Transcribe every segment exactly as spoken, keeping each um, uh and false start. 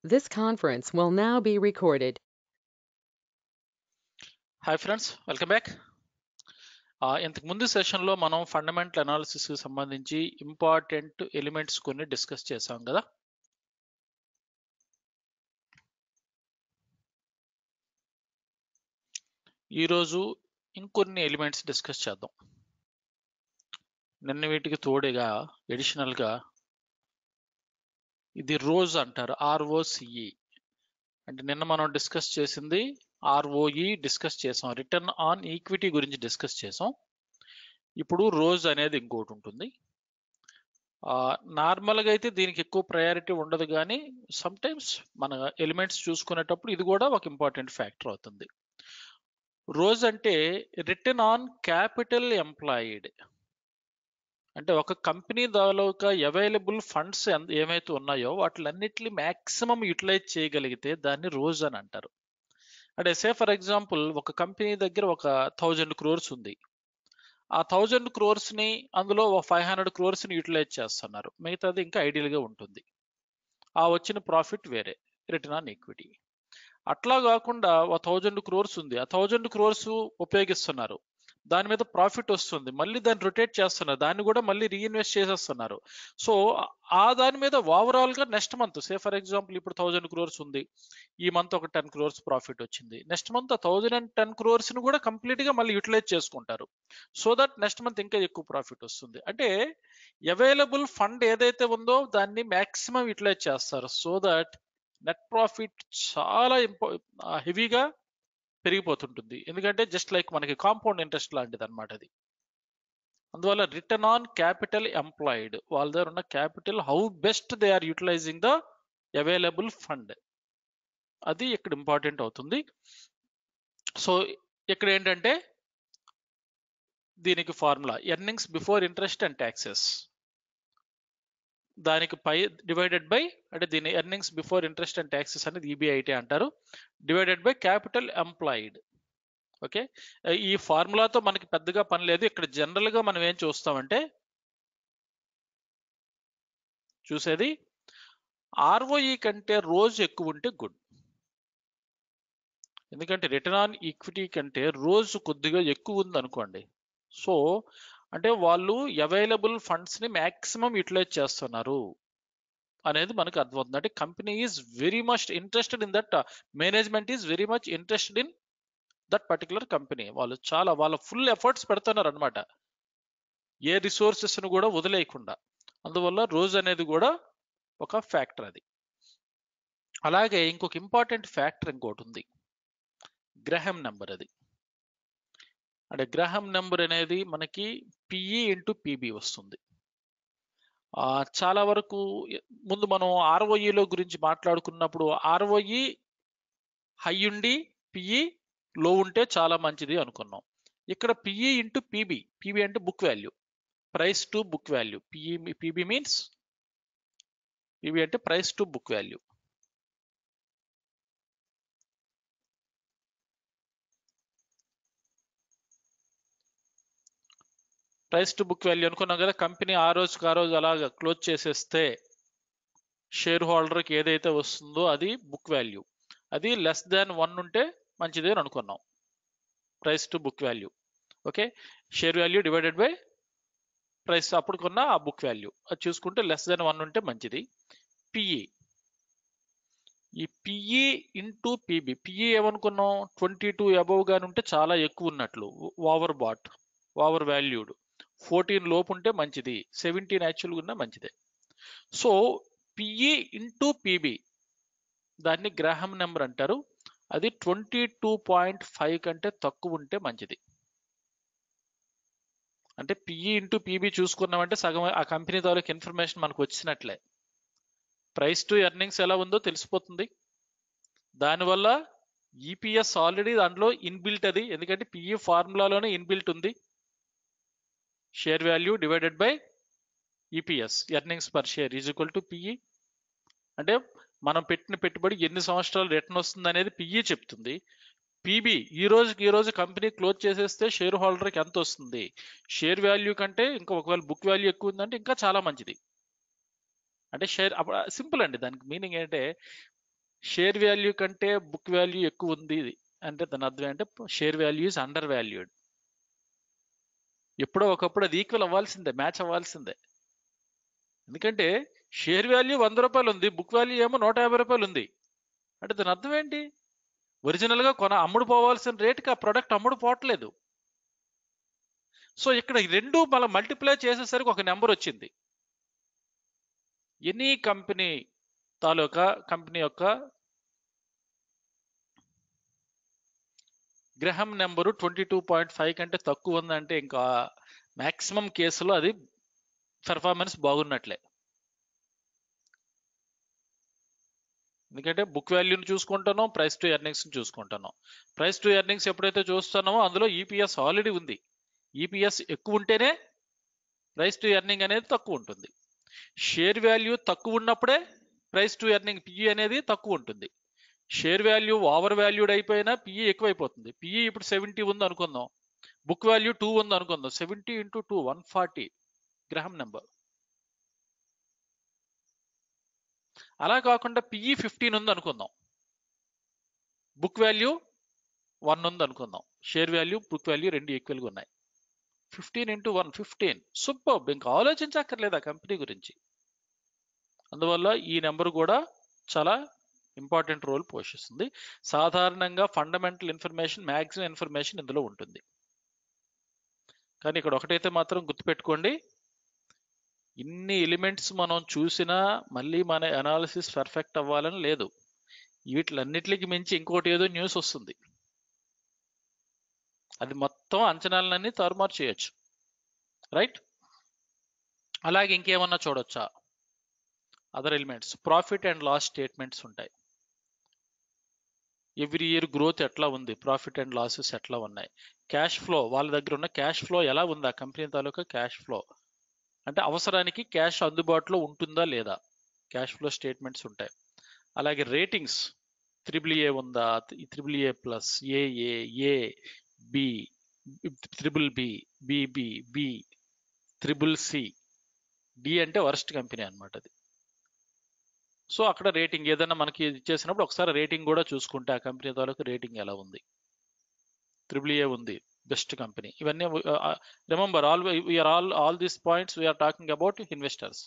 This conference will now be recorded. Hi friends, welcome back. ఇంతకు ముందు సెషన్లో మనం ఫండమెంటల్ అనాలిసిస్కి సంబంధించి ఇంపార్టెంట్ ఎలిమెంట్స్ కొన్ని డిస్కస్ చేసాం కదా. ఈరోజు ఇంకొన్ని ఎలిమెంట్స్ డిస్కస్ చేద్దాం. నిన్న వీటికి తోడుగా ఎడిషనల్గా ఇది రోజ్ అంటారు, ఆర్ఓసిఈ. అంటే నిన్న మనం డిస్కస్ చేసింది ఆర్ఓఈ డిస్కస్ చేసాం, రిటర్న్ ఆన్ ఈక్విటీ గురించి డిస్కస్ చేసాం. ఇప్పుడు రోజ్ అనేది ఇంకోటి ఉంటుంది. నార్మల్గా అయితే దీనికి ఎక్కువ ప్రయారిటీ ఉండదు, కానీ సమ్టైమ్స్ మన ఎలిమెంట్స్ చూసుకునేటప్పుడు ఇది కూడా ఒక ఇంపార్టెంట్ ఫ్యాక్టర్ అవుతుంది. రోజ్ అంటే రిటర్న్ ఆన్ క్యాపిటల్ ఎంప్లాయిడ్. అంటే ఒక కంపెనీ దానిలోక అవైలబుల్ ఫండ్స్ ఏమైతే ఉన్నాయో వాటిలన్నిటిని మ్యాక్సిమం యూటిలైజ్ చేయగలిగితే దాన్ని రోజ్ అని అంటారు. అంటే సే ఫర్ ఎగ్జాంపుల్, ఒక కంపెనీ దగ్గర ఒక థౌజండ్ క్రోర్స్ ఉంది. ఆ థౌజండ్ క్రోర్స్ ని అందులో ఒక ఫైవ్ హండ్రెడ్ క్రోర్స్ ని యూటిలైజ్ చేస్తున్నారు, మిగతాది ఇంకా ఐడియల్ గా ఉంటుంది. ఆ వచ్చిన ప్రాఫిట్ వేరే, రిటర్న్ ఆన్ ఈక్విటీ. అట్లా కాకుండా ఒక థౌజండ్ క్రోర్స్ ఉంది, ఆ థౌజండ్ క్రోర్స్ ఉపయోగిస్తున్నారు, దాని మీద ప్రాఫిట్ వస్తుంది, మళ్ళీ దాన్ని రొటేట్ చేస్తున్నారు, దాన్ని కూడా మళ్ళీ రీఇన్వెస్ట్ చేసేస్తున్నారు. సో ఆ దాని మీద ఓవరాల్ గా next month, say for example ఇప్పుడు థౌజండ్ క్రోర్స్ ఉంది, ఈ మంత్ ఒక టెన్ క్రోర్స్ ప్రాఫిట్ వచ్చింది, నెక్స్ట్ మంత్ ఆ థౌజండ్ అండ్ టెన్ క్రోర్స్ ని కూడా కంప్లీట్ గా మళ్ళీ యూటిలైజ్ చేసుకుంటారు. సో దట్ నెక్స్ట్ మంత్ ఇంకా ఎక్కువ ప్రాఫిట్ వస్తుంది. అంటే అవైలబుల్ ఫండ్ ఏదైతే ఉందో దాన్ని మాక్సిమం యూటిలైజ్ చేస్తారు, సో దట్ నెట్ ప్రాఫిట్ చాలా ఇంపా హెవీగా పెరిగిపోతుంటుంది. ఎందుకంటే జస్ట్ లైక్ మనకి కాంపౌండ్ ఇంట్రెస్ట్ లాంటిది అనమాట అది. అందువల్ల రిటర్న్ ఆన్ క్యాపిటల్ ఎంప్లాయిడ్, వాళ్ళ దగ్గర ఉన్న capital how best they are utilising the available fund, అది ఇక్కడ ఇంపార్టెంట్ అవుతుంది. సో ఇక్కడ ఏంటంటే దీనికి formula earnings before interest and taxes, దానికి పై డివైడెడ్ బై, అంటే దీని earnings before interest and taxes అనేది ఈబీఐటీ అంటారు, divided by capital employed. Okay, ఈ ఫార్ములాతో మనకి పెద్దగా పని లేదు. ఇక్కడ జనరల్ గా మనం ఏం చూస్తామంటే చూసేది ఆర్ఓఈ కంటే రోజు ఎక్కువ ఉంటే గుడ్. ఎందుకంటే రిటర్న్ ఆన్ ఈక్విటీ కంటే రోజు కొద్దిగా ఎక్కువ ఉంది అనుకోండి, సో అంటే వాళ్ళు అవైలబుల్ ఫండ్స్ ని మ్యాక్సిమం యూటిలైజ్ చేస్తున్నారు అనేది మనకు అర్థమవుతుంది. అంటే company is very much interested in that, management is very much interested in that particular company. వాళ్ళు చాలా వాళ్ళ ఫుల్ ఎఫర్ట్స్ పెడుతున్నారు అనమాట, ఏ రిసోర్సెస్ ను కూడా వదిలేయకుండా. అందువల్ల రోజు అనేది కూడా ఒక ఫ్యాక్టర్ అది. అలాగే ఇంకొక ఇంపార్టెంట్ ఫ్యాక్టర్ ఇంకోటి ఉంది, గ్రహం నెంబర్. అది అంటే గ్రహం నెంబర్ అనేది మనకి పిఈ ఇంటూ పీబీ వస్తుంది. చాలా వరకు ముందు మనం ఆర్ఓఈలో గురించి మాట్లాడుకున్నప్పుడు ఆర్ఓఈ హై ఉండి పిఈ లో ఉంటే చాలా మంచిది అనుకున్నాం. ఇక్కడ పిఈ ఇంటూ పీబీ, పీబీ అంటే book value, price to book value. PE PB means, PB అంటే price to book value. Price to book value అనుకున్నాం కదా, కంపెనీ ఆ రోజుకి ఆ రోజు అలాగా క్లోజ్ చేసేస్తే షేర్ హోల్డర్కి ఏదైతే వస్తుందో అది బుక్ వాల్యూ. అది లెస్ దాన్ వన్ ఉంటే మంచిది అని అనుకున్నాం, price to book value. Okay, share value divided by price అప్పుడు కొన్న ఆ బుక్ వాల్యూ, అది చూసుకుంటే లెస్ దాన్ వన్ ఉంటే మంచిది. పిఈ, ఈ పిఈ ఇంటూ పీబీ, పిఈ ఏమనుకున్నాం ట్వంటీ టూ అబవ్ గాని ఉంటే చాలా ఎక్కువ ఉన్నట్లు, over bought, over valued. Fourteen లోపు ఉంటే మంచిది, సెవెంటీన్ యాక్చువల్గా ఉన్నా మంచిదే. సో పిఈ ఇంటూ పీబీ, దాన్ని గ్రాహం నెంబర్ అంటారు. అది ట్వంటీ టూ పాయింట్ ఫైవ్ కంటే తక్కువ ఉంటే మంచిది. అంటే పిఈ ఇంటూ పీబీ చూసుకున్నామంటే సగం ఆ కంపెనీ తాలూకు ఇన్ఫర్మేషన్ మనకు వచ్చినట్లే. ప్రైస్ టు ఎర్నింగ్స్ ఎలా ఉందో తెలిసిపోతుంది. దానివల్ల ఈపీఎస్ ఆల్రెడీ దాంట్లో ఇన్బిల్ట్ అది, ఎందుకంటే పిఈ ఫార్ములాలోనే ఇన్బిల్ట్ ఉంది, share value divided by EPS, earnings per share is equal to PE. అంటే మనం పెట్టిన పెట్టుబడి ఎన్ని సంవత్సరాలు రిటర్న్ వస్తుంది అనేది పిఈ చెప్తుంది. పీబీ ఈ రోజుకి ఈ రోజు కంపెనీ క్లోజ్ చేసేస్తే షేర్ హోల్డర్కి ఎంత వస్తుంది, షేర్ వాల్యూ కంటే ఇంకా ఒకవేళ బుక్ వాల్యూ ఎక్కువ ఉందంటే ఇంకా చాలా మంచిది. అంటే షేర్ సింపుల్ అండి, దానికి మీనింగ్ ఏంటంటే షేర్ వాల్యూ కంటే బుక్ వాల్యూ ఎక్కువ ఉంది అంటే దాని అర్థం అంటే share value is under valued. ఎప్పుడో ఒకప్పుడు అది ఈక్వల్ అవ్వాల్సిందే, మ్యాచ్ అవ్వాల్సిందే. ఎందుకంటే షేర్ వాల్యూ వంద రూపాయలు ఉంది, బుక్ వాల్యూ ఏమో నూట యాభై రూపాయలు ఉంది. అంటే దాని అర్థం ఏంటి? ఒరిజినల్ గా కొన అమ్ముడు పోవాల్సిన రేటుకి ఆ ప్రొడక్ట్ అమ్ముడు పోవట్లేదు. సో ఇక్కడ ఈ రెండు మళ్ళీ మల్టిప్లై చేసేసరికి ఒక నెంబర్ వచ్చింది. ఎనీ కంపెనీ తాలూకా కంపెనీ యొక్క Graham number twenty two point five కంటే తక్కువ ఉందంటే ఇంకా మాక్సిమం కేసులో అది పెర్ఫార్మెన్స్ బాగున్నట్లే. ఎందుకంటే బుక్ వాల్యూని చూసుకుంటానో, ప్రైస్ టు ఎర్నింగ్స్ని చూసుకుంటానో. ప్రైస్ టు ఎర్నింగ్స్ ఎప్పుడైతే చూస్తున్నామో అందులో ఈపీఎస్ ఆల్రెడీ ఉంది. ఈపీఎస్ ఎక్కువ ఉంటేనే ప్రైస్ టు ఎర్నింగ్ అనేది తక్కువ ఉంటుంది. షేర్ వాల్యూ తక్కువ ఉన్నప్పుడే ప్రైస్ టు ఎర్నింగ్ పిఈ అనేది తక్కువ ఉంటుంది. షేర్ వాల్యూ ఓవర్ వాల్యూడ్ అయిపోయినా పిఈ ఎక్కువైపోతుంది. పిఈ ఇప్పుడు సెవెంటీ ఉంది అనుకుందాం, బుక్ వాల్యూ టూ ఉంది అనుకుందాం. Seventy into two one forty Graham number. అలా కాకుండా పిఈ ఫిఫ్టీన్ ఉంది అనుకుందాం, బుక్ వాల్యూ వన్ ఉంది అనుకుందాం. షేర్ వాల్యూ బుక్ వాల్యూ రెండు ఈక్వల్గా ఉన్నాయి. Fifteen into one fifteen. Super, ఇంకా ఆలోచించక్కర్లేదు ఆ కంపెనీ గురించి. అందువల్ల ఈ నెంబర్ కూడా చాలా ఇంపార్టెంట్ రోల్ పోషిస్తుంది. సాధారణంగా ఫండమెంటల్ ఇన్ఫర్మేషన్, మ్యాక్సిమం ఇన్ఫర్మేషన్ ఇందులో ఉంటుంది. కానీ ఇక్కడ ఒకటైతే మాత్రం గుర్తుపెట్టుకోండి, ఇన్ని ఎలిమెంట్స్ మనం చూసినా మళ్ళీ మన అనాలిసిస్ పర్ఫెక్ట్ అవ్వాలని లేదు. వీటిలన్నిటికి మించి ఇంకోటి ఏదో న్యూస్ వస్తుంది, అది మొత్తం అంచనాలన్నీ తారుమారు చేయొచ్చు. రైట్? అలాగే ఇంకేమన్నా చూడొచ్చా? Other elements, profit and loss statements ఉంటాయి. ఎవ్రీ ఇయర్ గ్రోత్ ఎట్లా ఉంది, ప్రాఫిట్ అండ్ లాసెస్ ఎట్లా ఉన్నాయి, క్యాష్ ఫ్లో, వాళ్ళ దగ్గర ఉన్న క్యాష్ ఫ్లో ఎలా ఉంది, ఆ కంపెనీ తాలూకా క్యాష్ ఫ్లో అంటే అవసరానికి క్యాష్ అందుబాటులో ఉంటుందా లేదా, క్యాష్ ఫ్లో స్టేట్మెంట్స్ ఉంటాయి. అలాగే రేటింగ్స్, త్రిబుల్ ఏ ఉందా, triple A plus, AA, A, B, triple B, BB, B, triple C, D అంటే వర్స్ట్ కంపెనీ అనమాట అది. సో అక్కడ రేటింగ్ ఏదైనా మనకి ఇచ్చేసినప్పుడు ఒకసారి రేటింగ్ కూడా చూసుకుంటే ఆ కంపెనీ తాలూకు రేటింగ్ ఎలా ఉంది. త్రిబుల్ ఏ ఉంది, బెస్ట్ కంపెనీ. ఇవన్నీ remember, all we are all all these points we are talking about investors.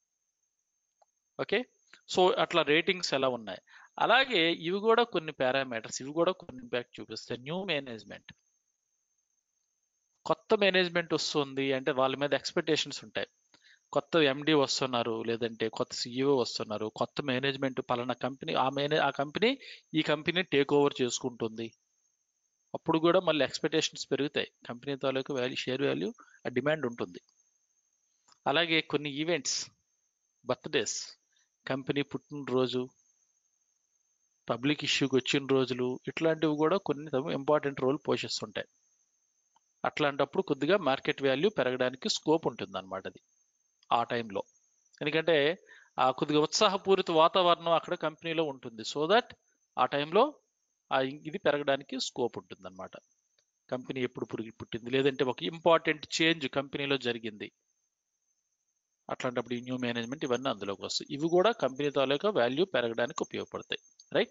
Okay, so అట్లా రేటింగ్స్ ఎలా ఉన్నాయి. అలాగే ఇవి కూడా కొన్ని పారామీటర్స్, ఇవి కూడా కొన్ని ఇంపాక్ట్ చూపిస్తాయి. న్యూ మేనేజ్మెంట్, కొత్త మేనేజ్మెంట్ వస్తుంది అంటే వాళ్ళ మీద ఎక్స్పెక్టేషన్స్ ఉంటాయి. కొత్త ఎండి వస్తున్నారు, లేదంటే కొత్త సిఇఓ వస్తున్నారు, కొత్త మేనేజ్మెంట్ పలానా కంపెనీ, ఆ మేనే ఆ కంపెనీ ఈ కంపెనీ టేక్ ఓవర్ చేసుకుంటుంది. అప్పుడు కూడా మళ్ళీ ఎక్స్పెక్టేషన్స్ పెరుగుతాయి, కంపెనీ తాలూకు వాల్యూ, షేర్ వాల్యూ, ఆ డిమాండ్ ఉంటుంది. అలాగే కొన్ని ఈవెంట్స్, బర్త్డేస్, కంపెనీ పుట్టినరోజు, పబ్లిక్ ఇష్యూకి వచ్చిన రోజులు, ఇట్లాంటివి కూడా కొన్ని ఇంపార్టెంట్ రోల్ పోషిస్తుంటాయి. అట్లాంటప్పుడు కొద్దిగా మార్కెట్ వాల్యూ పెరగడానికి స్కోప్ ఉంటుంది అనమాట అది ఆ టైంలో. ఎందుకంటే ఆ కొద్దిగా ఉత్సాహపూరిత వాతావరణం అక్కడ కంపెనీలో ఉంటుంది. సో దట్ ఆ టైంలో ఆ ఇది పెరగడానికి స్కోప్ ఉంటుంది అనమాట. కంపెనీ ఎప్పుడు పురిగి పుట్టింది, లేదంటే ఒక ఇంపార్టెంట్ చేంజ్ కంపెనీలో జరిగింది, అట్లాంటప్పుడు ఈ న్యూ మేనేజ్మెంట్ ఇవన్నీ అందులోకి వస్తాయి. ఇవి కూడా కంపెనీ తాలూకా వాల్యూ పెరగడానికి ఉపయోగపడతాయి. రైట్?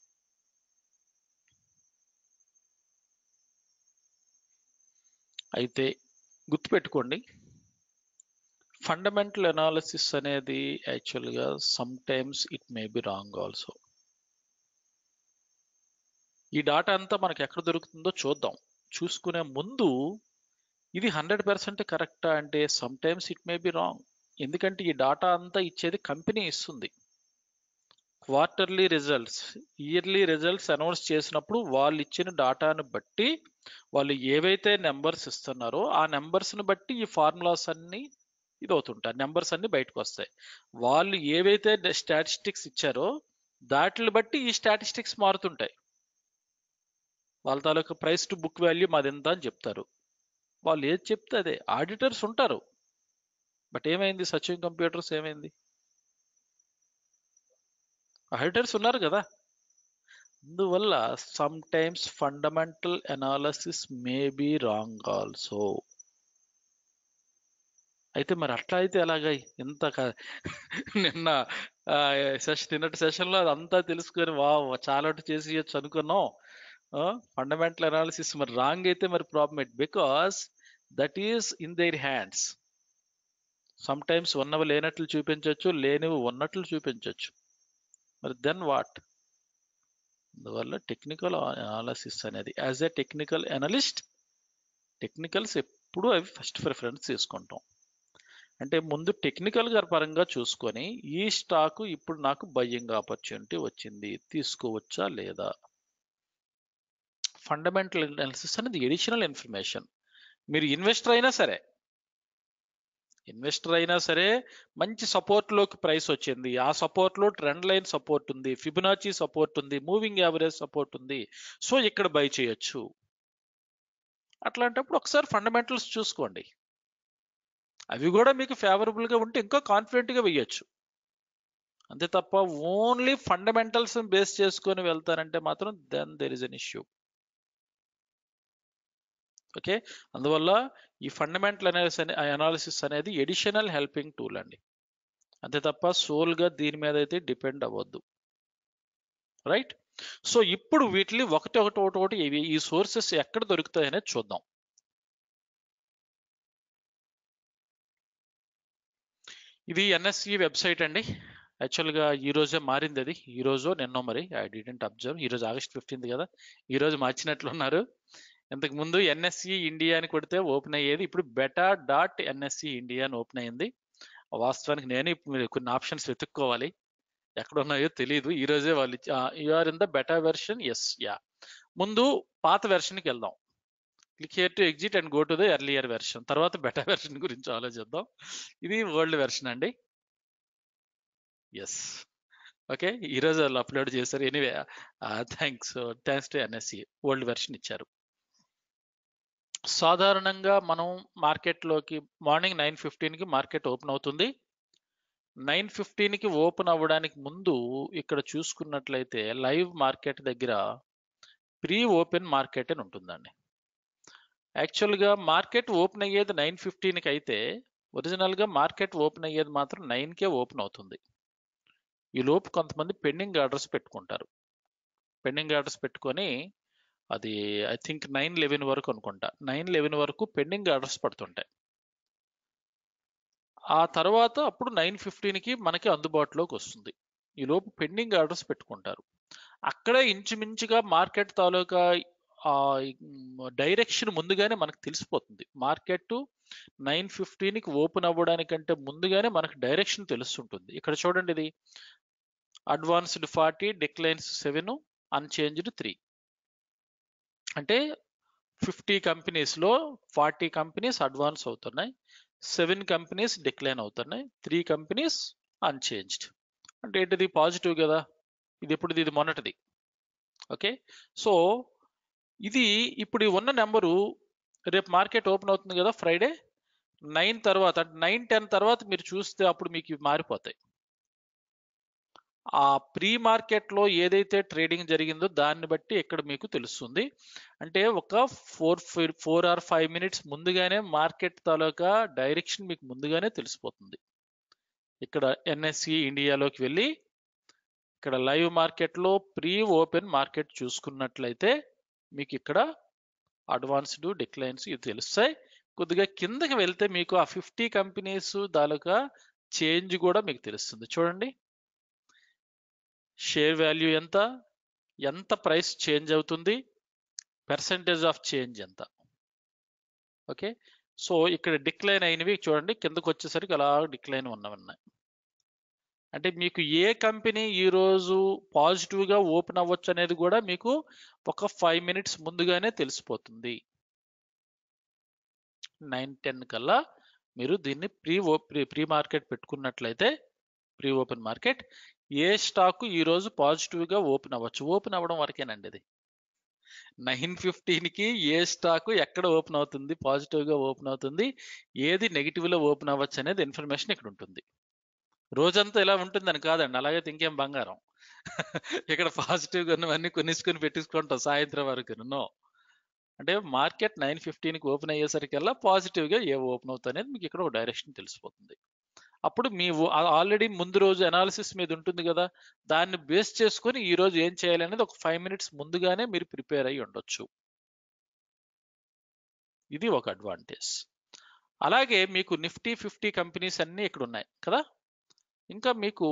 అయితే గుర్తుపెట్టుకోండి, ఫండమెంటల్ అనాలిసిస్ అనేది యాక్చువల్గా sometimes it may be wrong also. ఈ డాటా అంతా మనకి ఎక్కడ దొరుకుతుందో చూద్దాం. చూసుకునే ముందు ఇది హండ్రెడ్ పర్సెంట్ కరెక్టా అంటే sometimes it may be wrong. ఎందుకంటే ఈ డాటా అంతా ఇచ్చేది కంపెనీ ఇస్తుంది. Quarterly results, yearly results announce చేసినప్పుడు వాళ్ళు ఇచ్చిన డాటాను బట్టి, వాళ్ళు ఏవైతే నెంబర్స్ ఇస్తున్నారో ఆ నెంబర్స్ని బట్టి ఈ ఫార్ములాస్ అన్ని ఇది అవుతుంటాయి, నెంబర్స్ అన్ని బయటకు వస్తాయి. వాళ్ళు ఏవైతే స్టాటిస్టిక్స్ ఇచ్చారో దాటిని బట్టి ఈ స్టాటిస్టిక్స్ మారుతుంటాయి. వాళ్ళ తాలూకా ప్రైస్ టు బుక్ వాల్యూ మాది ఎంత అని చెప్తారు. వాళ్ళు ఏది చెప్తే అదే. ఆడిటర్స్ ఉంటారు, బట్ ఏమైంది, సచిన్ కంప్యూటర్స్ ఏమైంది, ఆడిటర్స్ ఉన్నారు కదా. అందువల్ల sometimes fundamental analysis may be wrong also. అయితే మరి అట్లా అయితే ఎలాగ, ఇంత నిన్న సెషన్ నిన్నటి సెషన్లో అదంతా తెలుసుకొని వా చాలా చేసి అనుకున్నాం. ఫండమెంటల్ అనాలిసిస్ మరి రాంగ్ అయితే మరి problem at because that is in their hands. Sometimes ఉన్నవి లేనట్లు చూపించవచ్చు, లేనివి ఉన్నట్లు చూపించవచ్చు. మరి దెన్ వాట్? అందువల్ల టెక్నికల్ అనాలిసిస్ అనేది as a technical analyst technicals ఎప్పుడు అవి ఫస్ట్ ప్రిఫరెన్స్ తీసుకుంటాం. అంటే ముందు టెక్నికల్ గా పరంగా చూసుకొని ఈ స్టాక్ ఇప్పుడు నాకు బయ్యింగ్ ఆపర్చునిటీ వచ్చింది, తీసుకోవచ్చా లేదా. ఫండమెంటల్ అనాలిసిస్ అనేది ఎడిషనల్ ఇన్ఫర్మేషన్. మీరు ఇన్వెస్టర్ అయినా సరే ఇన్వెస్టర్ అయినా సరే మంచి సపోర్ట్ లోకి ప్రైస్ వచ్చింది, ఆ సపోర్ట్ లో ట్రెండ్ లైన్ సపోర్ట్ ఉంది, ఫిబొనాచి సపోర్ట్ ఉంది, మూవింగ్ యావరేజ్ సపోర్ట్ ఉంది, సో ఇక్కడ బై చేయొచ్చు. అట్లాంటప్పుడు ఒకసారి ఫండమెంటల్స్ చూసుకోండి. అవి కూడా మీకు ఫేవరబుల్ గా ఉంటే ఇంకా కాన్ఫిడెంట్ గా వేయచ్చు. అంతే తప్ప ఓన్లీ ఫండమెంటల్స్ బేస్ చేసుకొని వెళ్తారంటే మాత్రం then there is an issue. Okay, అందువల్ల ఈ ఫండమెంటల్ అనాలిసిస్ అనేది ఎడిషనల్ హెల్పింగ్ టూల్ అండి. అంతే తప్ప సోల్ గా దీని మీద అయితే డిపెండ్ అవ్వద్దు. రైట్. సో ఇప్పుడు వీటిని ఒకటి ఒకటి ఒకటి ఒకటి ఇవి ఈ సోర్సెస్ ఎక్కడ దొరుకుతాయి అనేది చూద్దాం. ఇది ఎన్ఎస్ఈ వెబ్సైట్ అండి. యాక్చువల్గా ఈ రోజే మారింది అది, ఈ రోజు నిన్నో మరి ఐ డిడెంట్ అబ్జర్వ్. ఈ రోజు ఆగస్ట్ ఫిఫ్టీన్త్ కదా, ఈ రోజు మార్చినట్లున్నారు. ఇంతకు ముందు ఎన్ఎస్ఈ ఇండియా అని కొడితే ఓపెన్ అయ్యేది, ఇప్పుడు బెటా డాట్ ఎన్ఎస్ఈ ఇండియా అని ఓపెన్ అయింది. వాస్తవానికి నేనే ఇప్పుడు కొన్ని ఆప్షన్స్ వెతుక్కోవాలి, ఎక్కడ ఉన్నాయో తెలియదు. ఈ రోజే వాళ్ళు you are in the beta version. Yes, yeah. ముందు పాత వెర్షన్కి వెళ్దాం. Click here to exit and go to the earlier version. తర్వాత బెటా వెర్షన్ గురించి ఆలోచిద్దాం. ఇది వరల్డ్ వెర్షన్ అండి. ఎస్, ఓకే, ఈరోజు వాళ్ళు అప్లోడ్ చేశారు. Anyway thanks thanks to NSE old version ఇచ్చారు. సాధారణంగా మనం మార్కెట్లోకి మార్నింగ్ నైన్ ఫిఫ్టీన్కి మార్కెట్ ఓపెన్ అవుతుంది. నైన్ ఫిఫ్టీన్కి ఓపెన్ అవ్వడానికి ముందు ఇక్కడ చూసుకున్నట్లయితే లైవ్ మార్కెట్ దగ్గర ప్రీ ఓపెన్ మార్కెట్ అని ఉంటుందండి. యాక్చువల్గా మార్కెట్ ఓపెన్ అయ్యేది నైన్ ఫిఫ్టీన్కి అయితే ఒరిజినల్గా మార్కెట్ ఓపెన్ అయ్యేది మాత్రం నైన్కే ఓపెన్ అవుతుంది. ఈ లోపు కొంతమంది పెండింగ్ ఆర్డర్స్ పెట్టుకుంటారు. పెండింగ్ ఆర్డర్స్ పెట్టుకొని అది ఐ థింక్ నైన్ లెవెన్ వరకు అనుకుంటా, నైన్ లెవెన్ వరకు పెండింగ్ ఆర్డర్స్ పడుతుంటాయి. ఆ తర్వాత అప్పుడు నైన్ ఫిఫ్టీన్కి మనకి అందుబాటులోకి వస్తుంది. ఈ లోపు పెండింగ్ ఆర్డర్స్ పెట్టుకుంటారు. అక్కడే ఇంచుమించుగా మార్కెట్ తాలూకా డైరెక్షన్ ముందుగానే మనకు తెలిసిపోతుంది. మార్కెట్ నైన్ ఫిఫ్టీన్కి ఓపెన్ అవ్వడానికంటే ముందుగానే మనకు డైరెక్షన్ తెలుస్తుంటుంది. ఇక్కడ చూడండి, ఇది advanced forty, declines seven, unchanged three. అంటే ఫిఫ్టీ కంపెనీస్లో ఫార్టీ కంపెనీస్ అడ్వాన్స్ అవుతున్నాయి, సెవెన్ కంపెనీస్ డిక్లైన్ అవుతున్నాయి, త్రీ కంపెనీస్ అన్చేంజ్డ్. అంటే ఏంటిది? పాజిటివ్ కదా. ఇది ఎప్పుడు? ఇది మొన్నటిది. ఓకే, సో ఇది ఇప్పుడు ఉన్న నెంబరు రేపు మార్కెట్ ఓపెన్ అవుతుంది కదా ఫ్రైడే నైన్ తర్వాత, అంటే నైన్ టెన్ తర్వాత మీరు చూస్తే అప్పుడు మీకు మారిపోతాయి. ఆ ప్రీ మార్కెట్లో ఏదైతే ట్రేడింగ్ జరిగిందో దాన్ని బట్టి ఇక్కడ మీకు తెలుస్తుంది. అంటే ఒక four four or five minutes ముందుగానే మార్కెట్ తాలూకా డైరెక్షన్ మీకు ముందుగానే తెలిసిపోతుంది. ఇక్కడ ఎన్ఎస్సి ఇండియాలోకి వెళ్ళి ఇక్కడ లైవ్ మార్కెట్లో ప్రీ ఓపెన్ మార్కెట్ చూసుకున్నట్లయితే మీకు ఇక్కడ అడ్వాన్స్డ్, డిక్లైన్స్ ఇవి తెలుస్తాయి. కొద్దిగా కిందకి వెళ్తే మీకు ఆ ఫిఫ్టీ కంపెనీస్ తాలూకా చేంజ్ కూడా మీకు తెలుస్తుంది. చూడండి, షేర్ వాల్యూ ఎంత, ఎంత ప్రైస్ చేంజ్ అవుతుంది, పర్సెంటేజ్ ఆఫ్ చేంజ్ ఎంత. ఓకే, సో ఇక్కడ డిక్లైన్ అయినవి చూడండి, కిందకు వచ్చేసరికి అలా డిక్లైన్ ఉన్నవి. అంటే మీకు ఏ కంపెనీ ఈరోజు పాజిటివ్గా ఓపెన్ అవ్వచ్చు అనేది కూడా మీకు ఒక ఫైవ్ మినిట్స్ ముందుగానే తెలిసిపోతుంది. నైన్ టెన్ కల్లా మీరు దీన్ని ప్రీ ఓ ప్రీ మార్కెట్ పెట్టుకున్నట్లయితే, ప్రీ ఓపెన్ మార్కెట్, ఏ స్టాక్ ఈరోజు పాజిటివ్గా ఓపెన్ అవ్వచ్చు. ఓపెన్ అవ్వడం వరకేనండి ఇది. నైన్ ఫిఫ్టీన్కి ఏ స్టాక్ ఎక్కడ ఓపెన్ అవుతుంది, పాజిటివ్గా ఓపెన్ అవుతుంది, ఏది నెగిటివ్లో ఓపెన్ అవ్వచ్చు అనేది ఇన్ఫర్మేషన్ ఇక్కడ ఉంటుంది. రోజంతా ఇలా ఉంటుందని కాదండి, అలాగైతే ఇంకేం బంగారం. ఇక్కడ పాజిటివ్గా ఉన్నవన్నీ కొనిసుకొని పెట్టించుకుంటాం సాయంత్రం వరకు. నో, అంటే మార్కెట్ నైన్ ఫిఫ్టీన్కి ఓపెన్ అయ్యేసరికల్లా పాజిటివ్గా ఏ ఓపెన్ అవుతుంది అనేది మీకు ఇక్కడ ఒక డైరెక్షన్ తెలిసిపోతుంది. అప్పుడు మీ ఆల్రెడీ ముందు రోజు అనాలిసిస్ మీద ఉంటుంది కదా, దాన్ని బేస్ చేసుకొని ఈ రోజు ఏం చేయాలి అనేది ఒక ఫైవ్ మినిట్స్ ముందుగానే మీరు ప్రిపేర్ అయ్యి ఉండొచ్చు. ఇది ఒక అడ్వాంటేజ్. అలాగే మీకు నిఫ్టీ ఫిఫ్టీ కంపెనీస్ అన్నీ ఇక్కడ ఉన్నాయి కదా. ఇంకా మీకు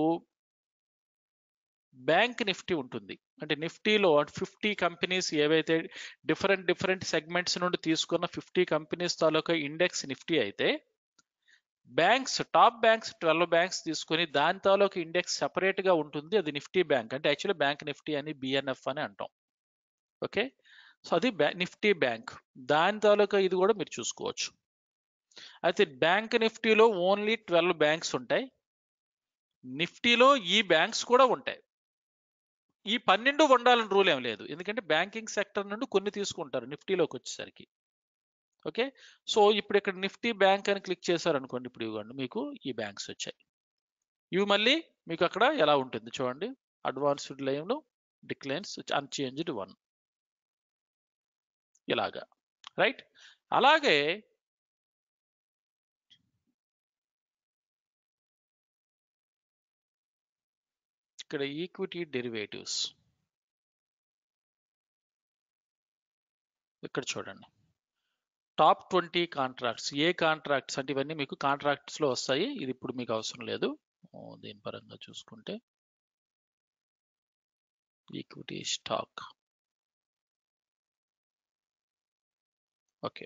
బ్యాంక్ నిఫ్టీ ఉంటుంది. అంటే నిఫ్టీలో ఫిఫ్టీ కంపెనీస్ ఏవైతే డిఫరెంట్ డిఫరెంట్ సెగ్మెంట్స్ నుండి తీసుకున్న ఫిఫ్టీ కంపెనీస్ తాలూకా ఇండెక్స్ నిఫ్టీ అయితే, banks top banks twelve banks తీసుకొని దాని తాలూకా ఇండెక్స్ సెపరేట్ గా ఉంటుంది. అది నిఫ్టీ బ్యాంక్ అంటే యాక్చువల్లీ బ్యాంక్ నిఫ్టీ అని బిఎన్ఎఫ్ అని అంటాం. ఓకే, సో అది నిఫ్టీ బ్యాంక్. దాని తాలూకా ఇది కూడా మీరు చూసుకోవచ్చు. అయితే బ్యాంక్ నిఫ్టీలో ఓన్లీ ట్వెల్వ్ బ్యాంక్స్ ఉంటాయి. నిఫ్టీలో ఈ బ్యాంక్స్ కూడా ఉంటాయి. ఈ పన్నెండు ఉండాలని రూల్ ఏం లేదు, ఎందుకంటే బ్యాంకింగ్ సెక్టర్ నుండి కొన్ని తీసుకుంటారు నిఫ్టీలోకి వచ్చేసరికి. ఓకే, సో ఇప్పుడు ఇక్కడ నిఫ్టీ బ్యాంక్ అని క్లిక్ చేశారు అనుకోండి, ఇప్పుడు ఇవ్వండి మీకు ఈ బ్యాంక్స్ వచ్చాయి. ఇవి మళ్ళీ మీకు అక్కడ ఎలా ఉంటుంది చూడండి, advanced line declines unchanged one ఇలాగా, రైట్. అలాగే ఇక్కడ ఈక్విటీ డెరివేటివ్స్ ఇక్కడ చూడండి, టాప్ ట్వంటీ కాంట్రాక్ట్స్. ఏ కాంట్రాక్ట్స్ అంటే ఇవన్నీ మీకు కాంట్రాక్ట్స్ లో వస్తాయి, ఇది ఇప్పుడు మీకు అవసరం లేదు. దీని పరంగా చూసుకుంటే ఈక్విటీ స్టాక్. ఓకే,